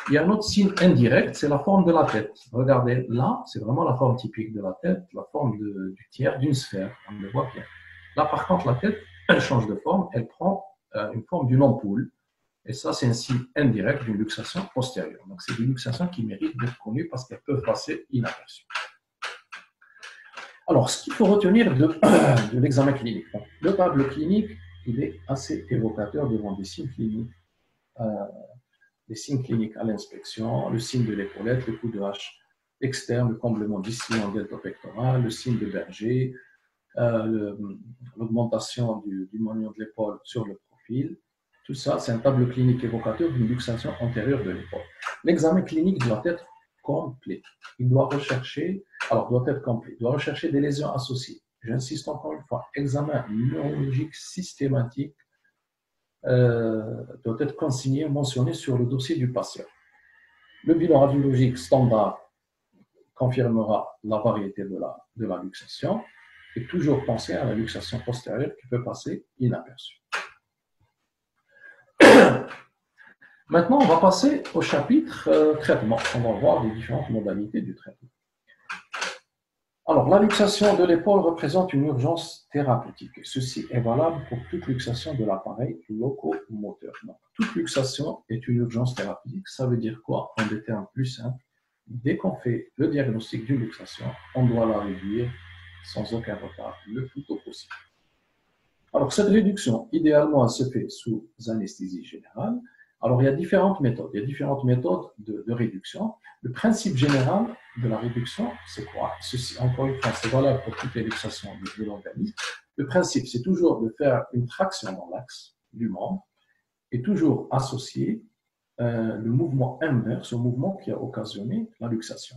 Il y a un autre signe indirect, c'est la forme de la tête. Regardez, là, c'est vraiment la forme typique de la tête, la forme du tiers d'une sphère. On le voit bien. Là, par contre, la tête, elle change de forme, elle prend une forme d'une ampoule. Et ça, c'est un signe indirect d'une luxation postérieure. Donc, c'est des luxations qui méritent d'être connues parce qu'elles peuvent passer inaperçues. Alors, ce qu'il faut retenir de l'examen clinique. Le tableau clinique, il est assez évocateur devant des signes cliniques. Les signes cliniques à l'inspection, le signe de l'épaulette, le coup de hache externe, le comblement d'ici en deltopectoral, le signe de Berger, l'augmentation du moignon de l'épaule sur le profil. Tout ça, c'est un tableau clinique évocateur d'une luxation antérieure de l'épaule. L'examen clinique doit être complet. Il doit rechercher, doit être complet, il doit rechercher des lésions associées. J'insiste encore une fois, examen neurologique systématique doit être consigné, mentionné sur le dossier du patient. Le bilan radiologique standard confirmera la variété de la luxation et toujours penser à la luxation postérieure qui peut passer inaperçue. Maintenant, on va passer au chapitre traitement. On va voir les différentes modalités du traitement. Alors, la luxation de l'épaule représente une urgence thérapeutique. Ceci est valable pour toute luxation de l'appareil locomoteur. Donc, toute luxation est une urgence thérapeutique. Ça veut dire quoi? En des termes plus simples, dès qu'on fait le diagnostic d'une luxation, on doit la réduire sans aucun retard le plus tôt possible. Alors, cette réduction, idéalement, elle se fait sous anesthésie générale. Alors, il y a différentes méthodes. Il y a différentes méthodes de réduction. Le principe général de la réduction, c'est quoi? Ceci, encore une fois, c'est valable pour toutes les luxations de l'organisme. Le principe, c'est toujours de faire une traction dans l'axe du membre et toujours associer le mouvement inverse au mouvement qui a occasionné la luxation.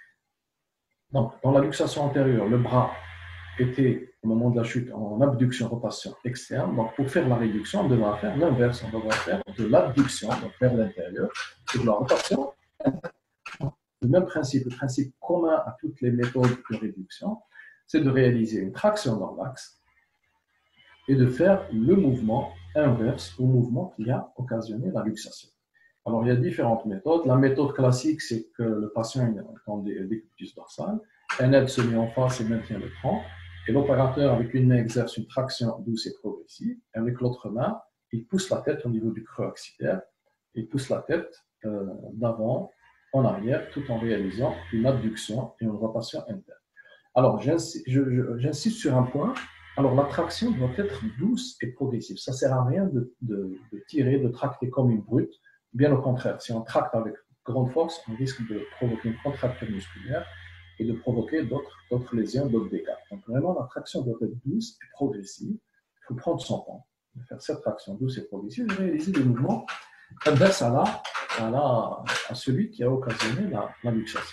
Donc, dans la luxation antérieure, le bras était, au moment de la chute, en abduction, rotation externe. Donc, pour faire la réduction, on devra faire l'inverse. On devra faire de l'abduction, donc vers l'intérieur, et de la rotation interne. Le même principe, le principe commun à toutes les méthodes de réduction, c'est de réaliser une traction dans l'axe et de faire le mouvement inverse au mouvement qui a occasionné la luxation. Alors, il y a différentes méthodes. La méthode classique, c'est que le patient entend des décubitus dorsales, un aide se met en face et maintient le tronc, et l'opérateur, avec une main, exerce une traction douce et progressive, et avec l'autre main, il pousse la tête au niveau du creux axillaire, il pousse la tête d'avant en arrière, tout en réalisant une abduction et une rotation interne. Alors, j'insiste sur un point. Alors, la traction doit être douce et progressive. Ça ne sert à rien de tirer, de tracter comme une brute. Bien au contraire, si on tracte avec grande force, on risque de provoquer une contracture musculaire et de provoquer d'autres lésions, d'autres dégâts. Donc, vraiment, la traction doit être douce et progressive. Il faut prendre son temps, de faire cette traction douce et progressive et réaliser des mouvements inverses à celui qui a occasionné la luxation.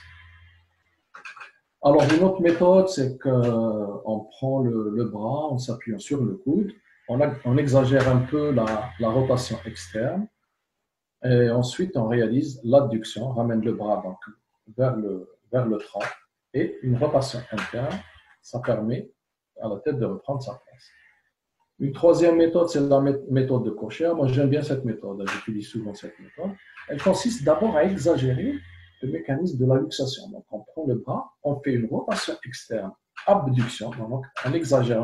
Alors, une autre méthode, c'est qu'on prend le bras, on s'appuie sur le coude, on exagère un peu la rotation externe, et ensuite on réalise l'adduction, on ramène le bras donc, vers le tronc, et une rotation interne, ça permet à la tête de reprendre sa place. Une troisième méthode, c'est la méthode de Kocher. Moi, j'aime bien cette méthode, j'utilise souvent cette méthode. Elle consiste d'abord à exagérer le mécanisme de la luxation. Donc, on prend le bras, on fait une rotation externe, abduction, donc on exagère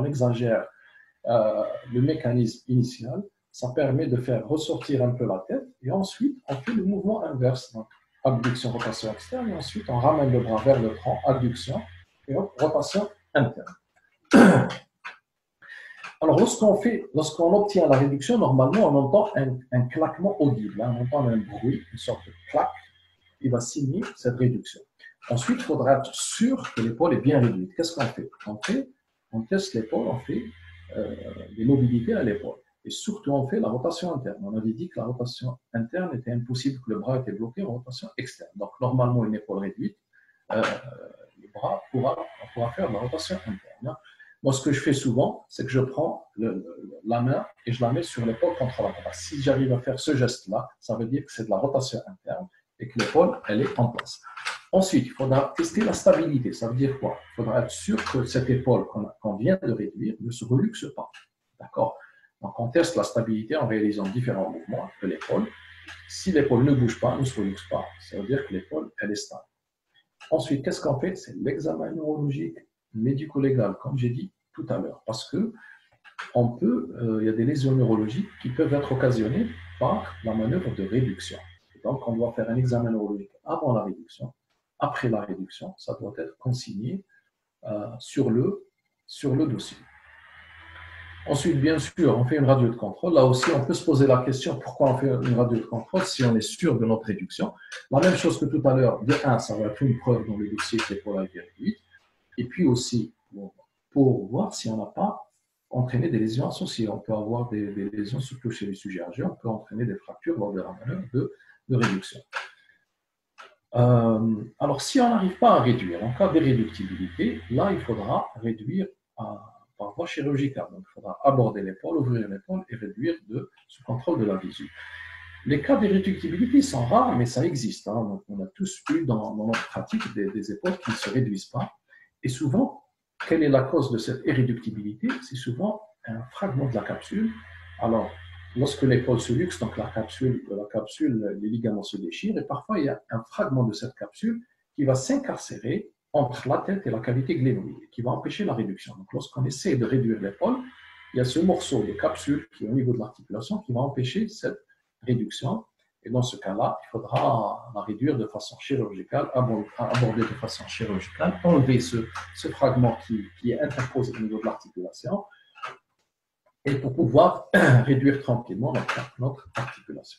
le mécanisme initial, ça permet de faire ressortir un peu la tête, et ensuite, on fait le mouvement inverse, donc abduction, rotation externe, et ensuite, on ramène le bras vers le tronc, abduction, et rotation interne. Alors, lorsqu'on obtient la réduction, normalement, on entend un claquement audible, hein, on entend un bruit, une sorte de claque, qui va signer cette réduction. Ensuite, il faudra être sûr que l'épaule est bien réduite. Qu'est-ce qu'on fait? On teste l'épaule, on fait des mobilités à l'épaule. Et surtout, on fait la rotation interne. On avait dit que la rotation interne était impossible, que le bras était bloqué en rotation externe. Donc, normalement, une épaule réduite, le bras pourra faire de la rotation interne. Hein. Moi, ce que je fais souvent, c'est que je prends la main et je la mets sur l'épaule contre la bras. Si j'arrive à faire ce geste-là, ça veut dire que c'est de la rotation interne et que l'épaule, elle est en place. Ensuite, il faudra tester la stabilité. Ça veut dire quoi? Il faudra être sûr que cette épaule qu'on vient de réduire ne se reluxe pas. D'accord? Donc, on teste la stabilité en réalisant différents mouvements de l'épaule. Si l'épaule ne bouge pas, ne se reluxe pas, ça veut dire que l'épaule, elle est stable. Ensuite, qu'est-ce qu'on fait? C'est l'examen neurologique médico-légal, comme j'ai dit tout à l'heure, parce que il y a des lésions neurologiques qui peuvent être occasionnées par la manœuvre de réduction. Et donc, on doit faire un examen neurologique avant la réduction. Après la réduction, ça doit être consigné sur le dossier. Ensuite, bien sûr, on fait une radio de contrôle. Là aussi, on peut se poser la question pourquoi on fait une radio de contrôle si on est sûr de notre réduction. La même chose que tout à l'heure, de 1, ça va être une preuve dans le dossier que l'épaule a été réduite. Et puis aussi, pour voir si on n'a pas entraîné des lésions associées. On peut avoir des lésions, surtout chez les sujets âgés, on peut entraîner des fractures lors de la manœuvre de réduction. Alors, si on n'arrive pas à réduire, en cas d'irréductibilité, là, il faudra réduire par voie chirurgicale. Donc, il faudra aborder l'épaule, ouvrir l'épaule et réduire sous contrôle de la visu. Les cas d'irréductibilité sont rares, mais ça existe. Hein. Donc, on a tous eu dans notre pratique des épaules qui ne se réduisent pas. Et souvent, quelle est la cause de cette irréductibilité? C'est souvent un fragment de la capsule. Alors, lorsque l'épaule se luxe, donc la capsule, les ligaments se déchirent, et parfois il y a un fragment de cette capsule qui va s'incarcérer entre la tête et la cavité glénoïde, qui va empêcher la réduction. Donc, lorsqu'on essaie de réduire l'épaule, il y a ce morceau de capsule qui est au niveau de l'articulation qui va empêcher cette réduction. Et dans ce cas-là, il faudra la réduire de façon chirurgicale, aborder de façon chirurgicale, enlever ce fragment qui est interposé au niveau de l'articulation, et pour pouvoir réduire tranquillement notre articulation.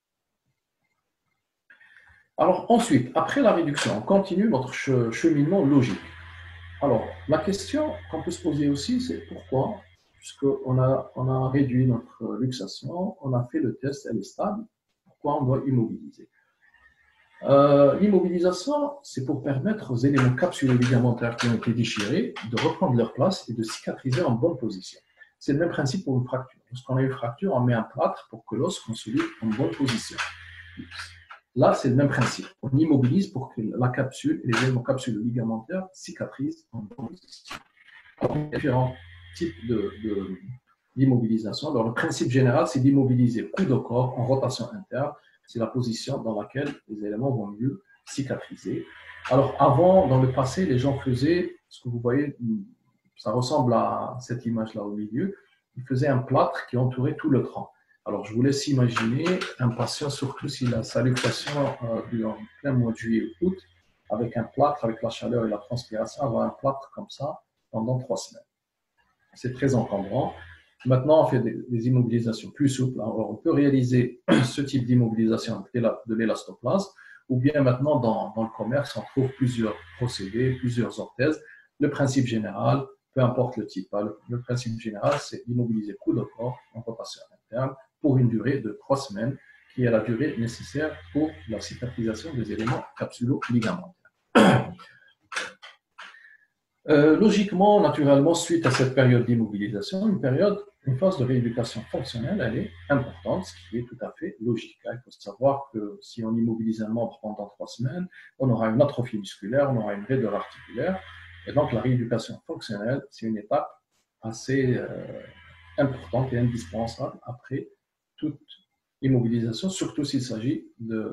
Alors ensuite, après la réduction, on continue notre cheminement logique. Alors, la question qu'on peut se poser aussi, c'est pourquoi, puisqu'on a réduit notre luxation, on a fait le test, elle est stable, pourquoi on doit immobiliser? L'immobilisation, c'est pour permettre aux éléments capsulaires ligamentaires qui ont été déchirés de reprendre leur place et de cicatriser en bonne position. C'est le même principe pour une fracture. Lorsqu'on a une fracture, on met un plâtre pour que l'os consolide en bonne position. Là, c'est le même principe. On immobilise pour que la capsule et les éléments capsulaires ligamentaires cicatrisent en bonne position. Alors, il y a différents types d'immobilisation. Alors, le principe général, c'est d'immobiliser coude au corps en rotation interne. C'est la position dans laquelle les éléments vont mieux cicatriser. Alors, avant, dans le passé, les gens faisaient, ce que vous voyez, ça ressemble à cette image-là au milieu, ils faisaient un plâtre qui entourait tout le tronc. Alors, je vous laisse imaginer un patient, surtout si sa luxation en plein mois de juillet ou août, avec un plâtre, avec la chaleur et la transpiration, avoir un plâtre comme ça pendant 3 semaines. C'est très encombrant. Maintenant, on fait des immobilisations plus souples. Alors, on peut réaliser ce type d'immobilisation de l'élastoplasme, ou bien maintenant, dans le commerce, on trouve plusieurs procédés, plusieurs orthèses. Le principe général, peu importe le type, le principe général, c'est d'immobiliser coude au corps en rotation interne pour une durée de 3 semaines, qui est la durée nécessaire pour la cicatrisation des éléments capsulo-ligamentaires. Logiquement, naturellement, suite à cette période d'immobilisation, une phase de rééducation fonctionnelle, elle est importante, ce qui est tout à fait logique. Il faut savoir que si on immobilise un membre pendant 3 semaines, on aura une atrophie musculaire, on aura une raideur articulaire, et donc la rééducation fonctionnelle, c'est une étape assez importante et indispensable après toute immobilisation, surtout s'il s'agit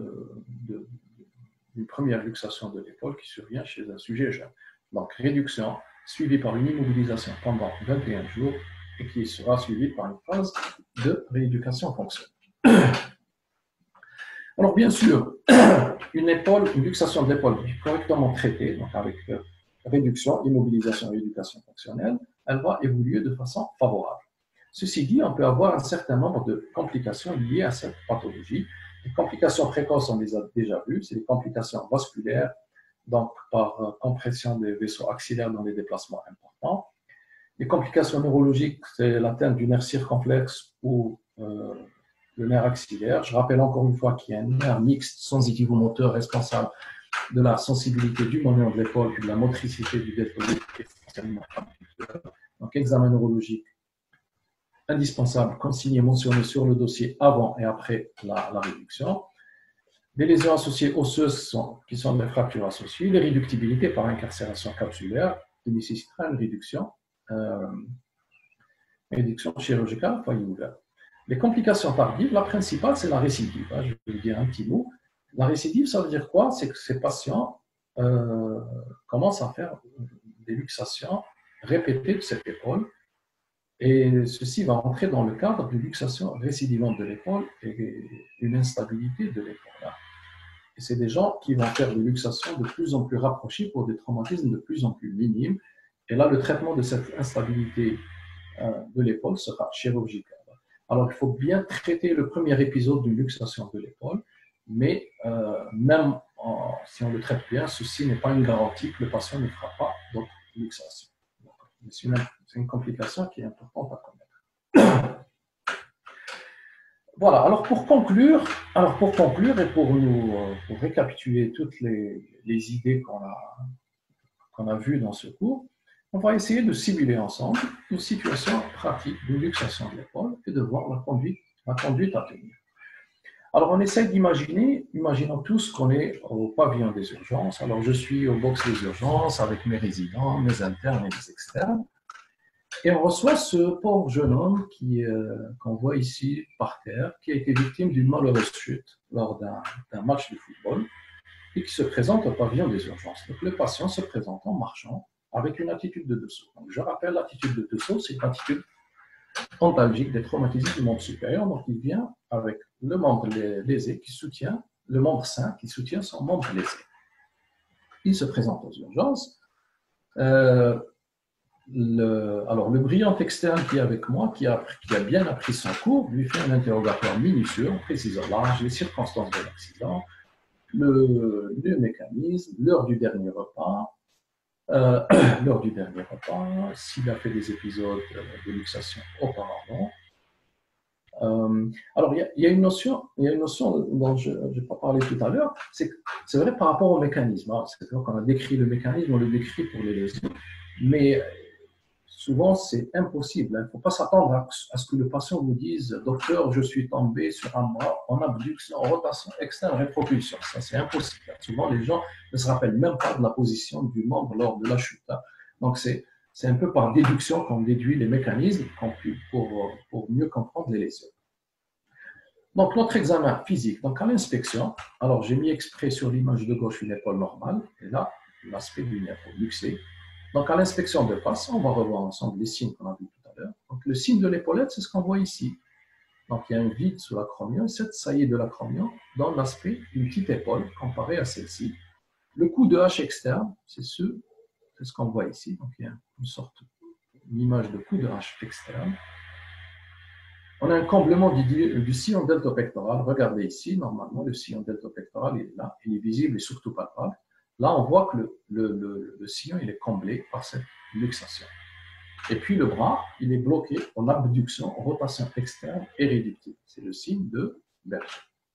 d'une première luxation de l'épaule qui survient chez un sujet jeune. Donc, réduction suivie par une immobilisation pendant 21 jours et qui sera suivie par une phase de rééducation fonctionnelle. Alors, bien sûr, une luxation de l'épaule correctement traitée, donc avec réduction, immobilisation, rééducation fonctionnelle, elle va évoluer de façon favorable. Ceci dit, on peut avoir un certain nombre de complications liées à cette pathologie. Les complications précoces, on les a déjà vues, c'est les complications vasculaires, donc par compression des vaisseaux axillaires dans les déplacements importants. Les complications neurologiques, c'est l'atteinte du nerf circonflexe ou le nerf axillaire. Je rappelle encore une fois qu'il y a un nerf mixte sensitivo-moteur responsable de la sensibilité du mouvement de l'épaule et de la motricité du deltoïde. Donc, examen neurologique indispensable, consigné, mentionné sur le dossier avant et après la réduction. Des lésions associées osseuses qui sont des fractures associées, les réductibilités par incarcération capsulaire qui nécessitera une réduction chirurgicale à foyer ouvert. Les complications tardives, la principale, c'est la récidive. Je vais vous dire un petit mot. La récidive, ça veut dire quoi? C'est que ces patients commencent à faire des luxations répétées de cette épaule. Et ceci va entrer dans le cadre d'une luxation récidivante de l'épaule et une instabilité de l'épaule. Et c'est des gens qui vont faire des luxations de plus en plus rapprochées pour des traumatismes de plus en plus minimes. Et là, le traitement de cette instabilité de l'épaule sera chirurgical. Alors, il faut bien traiter le premier épisode d'une luxation de l'épaule, mais même si on le traite bien, ceci n'est pas une garantie que le patient ne fera pas d'autres luxations. C'est une complication qui est importante à connaître. Voilà, alors pour conclure et pour récapituler toutes les idées qu'on a vues dans ce cours, on va essayer de simuler ensemble une situation pratique de luxation de l'épaule et de voir la conduite à tenir. Alors on essaye d'imaginer, imaginons tous qu'on est au pavillon des urgences. Alors je suis au box des urgences avec mes résidents, mes internes et mes externes. Et on reçoit ce pauvre jeune homme qu'on voit ici par terre, qui a été victime d'une malheureuse chute lors d'un match de football et qui se présente au pavillon des urgences. Donc le patient se présente en marchant avec une attitude de dessous. Donc, je rappelle, l'attitude de dessous, c'est une attitude antalgique des traumatisés du membre supérieur. Donc il vient avec le membre lésé qui soutient, le membre sain qui soutient son membre lésé. Il se présente aux urgences. Alors, le brillant externe qui est avec moi, qui a bien appris son cours, lui fait un interrogatoire minutieux en précisant l'âge, les circonstances de l'accident, le mécanisme, l'heure du dernier repas, s'il a fait des épisodes de luxation auparavant. Alors, il y a une notion dont je n'ai pas parlé tout à l'heure, c'est vrai par rapport au mécanisme. C'est vrai qu'on a décrit le mécanisme, on le décrit pour les lésions, mais souvent, c'est impossible. Il ne faut pas s'attendre à ce que le patient vous dise « Docteur, je suis tombé sur un bras en abduction, en rotation externe, rétropulsion ». Ça, c'est impossible. Souvent, les gens ne se rappellent même pas de la position du membre lors de la chute. Donc, c'est un peu par déduction qu'on déduit les mécanismes pour mieux comprendre les lésions. Donc, notre examen physique. Donc, à l'inspection, alors j'ai mis exprès sur l'image de gauche une épaule normale, et là, l'aspect d'une épaule luxée. Donc, à l'inspection de face, on va revoir ensemble les signes qu'on a vus tout à l'heure. Donc, le signe de l'épaulette, c'est ce qu'on voit ici. Donc, il y a un vide sous l'acromion. Cette saillie de l'acromion donne l'aspect d'une petite épaule comparée à celle-ci. Le coup de hache externe, c'est ce qu'on voit ici. Donc, il y a une image de coup de hache externe. On a un comblement du sillon deltopectoral. Regardez ici, normalement, le sillon deltopectoral il est là, il est visible et surtout palpable. Là, on voit que le sillon il est comblé par cette luxation. Et puis le bras, il est bloqué en abduction, en rotation externe et réductive. C'est le signe de Berger.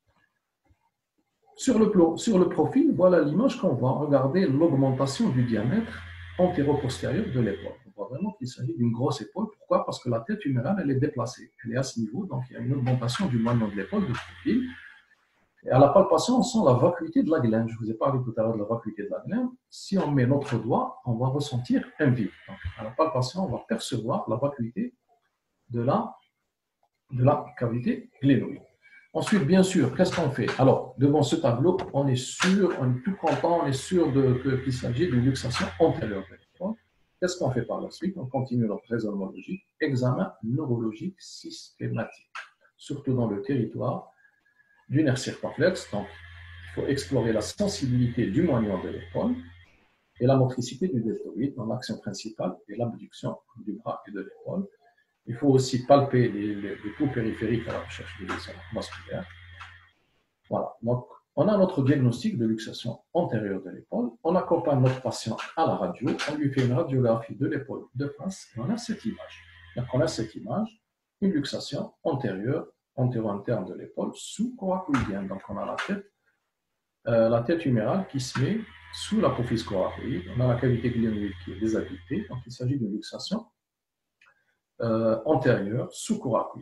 Sur le profil, voilà l'image qu'on voit. Regardez l'augmentation du diamètre antéro-postérieur de l'épaule. On voit vraiment qu'il s'agit d'une grosse épaule. Pourquoi? Parce que la tête humérale, elle est déplacée. Elle est à ce niveau, donc il y a une augmentation du moignon de l'épaule, de profil. Et à la palpation, on sent la vacuité de la glande. Je vous ai parlé tout à l'heure de la vacuité de la glande. Si on met notre doigt, on va ressentir un vide. Donc, à la palpation, on va percevoir la vacuité de la cavité glénoïde. Ensuite, bien sûr, qu'est-ce qu'on fait? Alors, devant ce tableau, on est sûr, on est tout content, on est sûr qu'il s'agit d'une luxation antérieure de l'épaule. Qu'est-ce qu'on fait par la suite? On continue notre raisonnement logique. Examen neurologique systématique, surtout dans le territoire du nerf circonflexe. Donc, il faut explorer la sensibilité du moignon de l'épaule et la motricité du deltoïde dans l'action principale et l'abduction du bras et de l'épaule. Il faut aussi palper les trous périphériques à la recherche des lésions vasculaires. Voilà. Donc, on a notre diagnostic de luxation antérieure de l'épaule. On accompagne notre patient à la radio. On lui fait une radiographie de l'épaule de face et on a cette image. Donc, on a cette image, une luxation antérieure, antéro-interne de l'épaule sous coracoïdienne. Donc, on a la tête humérale qui se met sous l'apophyse coracoïde. On a la cavité glénoïde qui est déshabitée. Donc, il s'agit d'une luxation antérieure sous coracoïde.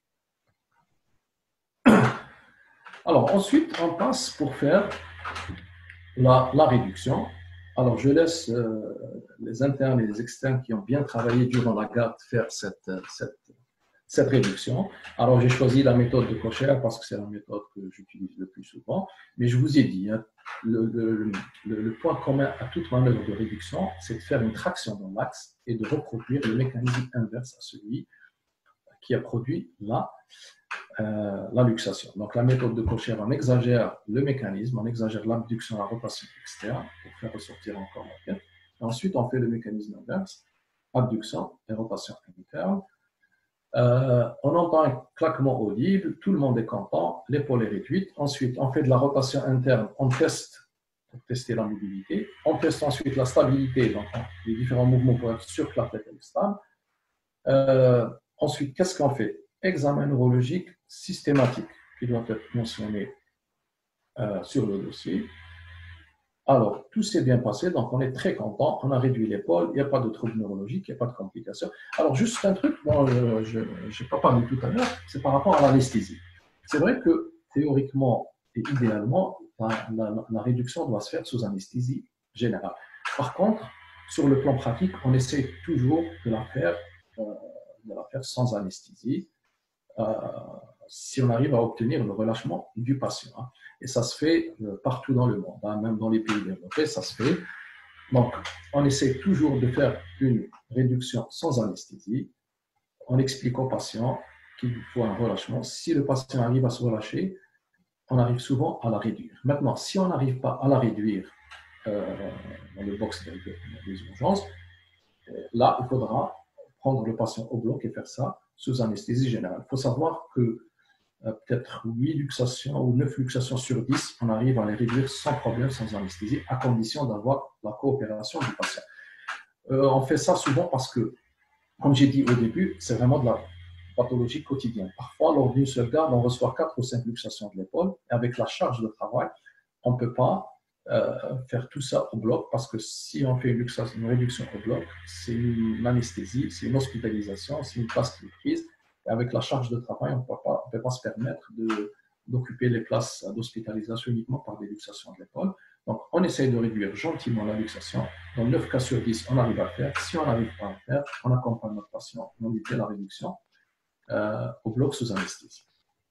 Alors, ensuite, on passe pour faire la réduction. Alors, je laisse les internes et les externes qui ont bien travaillé durant la garde faire cette cette réduction. Alors, j'ai choisi la méthode de Kocher parce que c'est la méthode que j'utilise le plus souvent. Mais je vous ai dit, hein, le point commun à toute manœuvre de réduction, c'est de faire une traction dans l'axe et de reproduire le mécanisme inverse à celui qui a produit la luxation. Donc, la méthode de Kocher, on exagère le mécanisme, on exagère l'abduction, la rotation externe pour faire ressortir encore la tête. Et ensuite, on fait le mécanisme inverse, abduction et rotation interne. On entend un claquement audible, tout le monde est content, l'épaule est réduite. Ensuite, on fait de la rotation interne, on teste pour tester la mobilité. On teste ensuite la stabilité, donc les différents mouvements pour être sûr que la tête est stable. Ensuite, qu'est-ce qu'on fait? Examen neurologique systématique qui doit être mentionné sur le dossier. Alors, tout s'est bien passé, donc on est très content, on a réduit l'épaule, il n'y a pas de troubles neurologiques, il n'y a pas de complications. Alors, juste un truc dont je n'ai pas parlé tout à l'heure, c'est par rapport à l'anesthésie. C'est vrai que théoriquement et idéalement, la réduction doit se faire sous anesthésie générale. Par contre, sur le plan pratique, on essaie toujours de la faire sans anesthésie. Si on arrive à obtenir le relâchement du patient. Hein. Et ça se fait partout dans le monde, hein, même dans les pays développés, ça se fait. Donc, on essaie toujours de faire une réduction sans anesthésie. On explique au patient qu'il faut un relâchement. Si le patient arrive à se relâcher, on arrive souvent à la réduire. Maintenant, si on n'arrive pas à la réduire dans le box des urgences, là, il faudra prendre le patient au bloc et faire ça sous anesthésie générale. Il faut savoir que peut-être 8 luxations ou 9 luxations sur 10, on arrive à les réduire sans problème, sans anesthésie, à condition d'avoir la coopération du patient. On fait ça souvent parce que, comme j'ai dit au début, c'est vraiment de la pathologie quotidienne. Parfois, lors d'une seule garde, on reçoit 4 ou 5 luxations de l'épaule, et avec la charge de travail, on ne peut pas faire tout ça au bloc, parce que si on fait une réduction au bloc, c'est une anesthésie, c'est une hospitalisation, c'est une place qui est prise. Et avec la charge de travail, on ne peut pas se permettre d'occuper les places d'hospitalisation uniquement par des luxations de l'épaule. Donc, on essaye de réduire gentiment la luxation. Dans 9 cas sur 10, on arrive à le faire. Si on n'arrive pas à le faire, on accompagne notre patient, on évite la réduction au bloc sous anesthésie.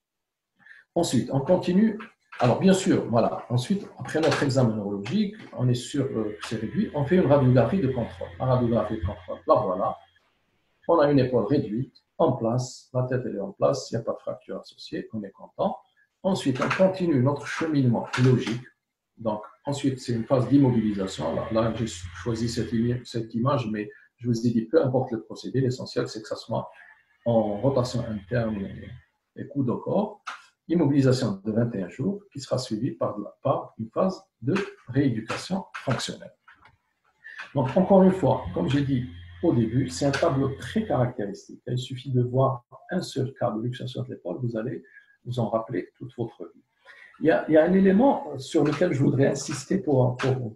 Ensuite, on continue. Alors, bien sûr, voilà. Ensuite, après notre examen neurologique, on est sûr que c'est réduit. On fait une radiographie de contrôle. La radiographie de contrôle, là, voilà. On a une épaule réduite, en place, la tête elle est en place, il n'y a pas de fracture associée, on est content. Ensuite, on continue notre cheminement logique. Donc, ensuite, c'est une phase d'immobilisation. Là j'ai choisi cette image, mais je vous ai dit, peu importe le procédé, l'essentiel, c'est que ça soit en rotation interne et coude au corps. Immobilisation de 21 jours, qui sera suivie par une phase de rééducation fonctionnelle. Donc, encore une fois, comme j'ai dit au début, c'est un tableau très caractéristique. Il suffit de voir un seul cas de luxation de l'épaule, vous allez vous en rappeler toute votre vie. Il y a un élément sur lequel je voudrais insister pour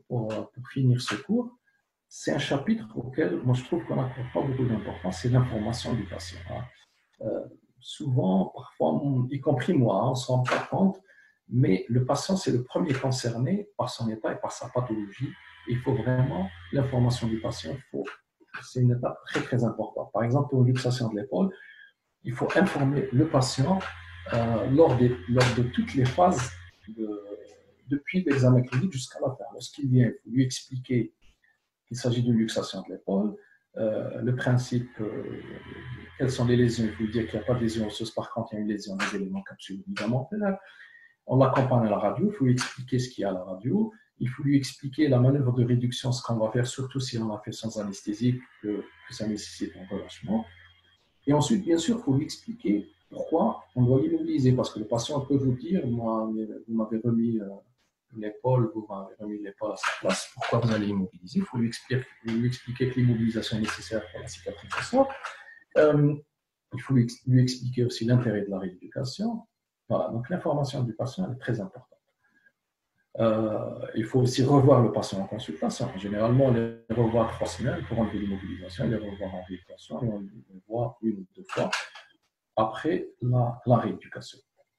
finir ce cours. C'est un chapitre auquel moi je trouve qu'on n'accorde pas beaucoup d'importance, c'est l'information du patient. Souvent, parfois, y compris moi, on ne se rend pas compte, mais le patient, c'est le premier concerné par son état et par sa pathologie. Il faut vraiment l'information du patient, c'est une étape très très importante. Par exemple, pour une luxation de l'épaule, il faut informer le patient lors de toutes les phases, depuis l'examen clinique jusqu'à la fin. Lorsqu'il vient, il faut lui expliquer qu'il s'agit d'une luxation de l'épaule, le principe, quelles sont les lésions. Il faut lui dire qu'il n'y a pas de lésion osseuse, par contre, il y a une lésion des éléments capsulaires ligamentaires. On l'accompagne à la radio, il faut lui expliquer ce qu'il y a à la radio. Il faut lui expliquer la manœuvre de réduction, ce qu'on va faire, surtout si on l'a fait sans anesthésie, que ça nécessite un relâchement. Et ensuite, bien sûr, il faut lui expliquer pourquoi on doit l'immobiliser, parce que le patient peut vous dire, moi, vous m'avez remis l'épaule, vous m'avez remis l'épaule à sa place, pourquoi vous allez immobiliser? Il faut lui expliquer que l'immobilisation est nécessaire pour la cicatrisation. Il faut lui expliquer aussi l'intérêt de la rééducation. Voilà, donc l'information du patient est très importante. Il faut aussi revoir le patient en consultation. Généralement, on les revoit 3 semaines pour enlever l'immobilisation, les revoir en rééducation et on les voit 1 ou 2 fois après la rééducation.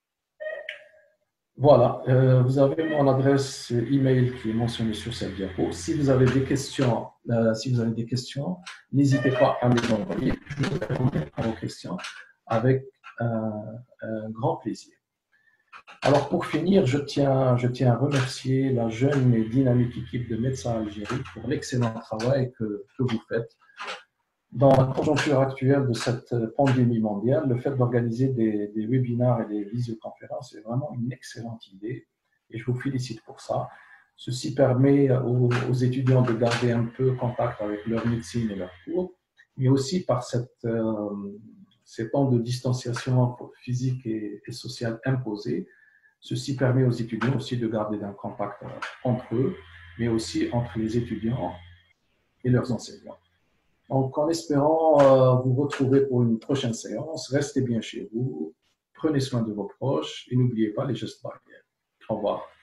Voilà, vous avez mon adresse email qui est mentionnée sur cette diapo. Si vous avez des questions, n'hésitez pas à me les envoyer. Je vais répondre à vos questions avec un grand plaisir. Alors pour finir, je tiens à remercier la jeune et dynamique équipe de Médecins Algérie pour l'excellent travail que vous faites. Dans la conjoncture actuelle de cette pandémie mondiale, le fait d'organiser des webinaires et des visioconférences est vraiment une excellente idée et je vous félicite pour ça. Ceci permet aux étudiants de garder un peu contact avec leur médecine et leurs cours, mais aussi par ces temps de distanciation physique et sociale imposés. Ceci permet aux étudiants aussi de garder un contact entre eux, mais aussi entre les étudiants et leurs enseignants. Donc, en espérant vous retrouver pour une prochaine séance, restez bien chez vous, prenez soin de vos proches et n'oubliez pas les gestes barrières. Au revoir.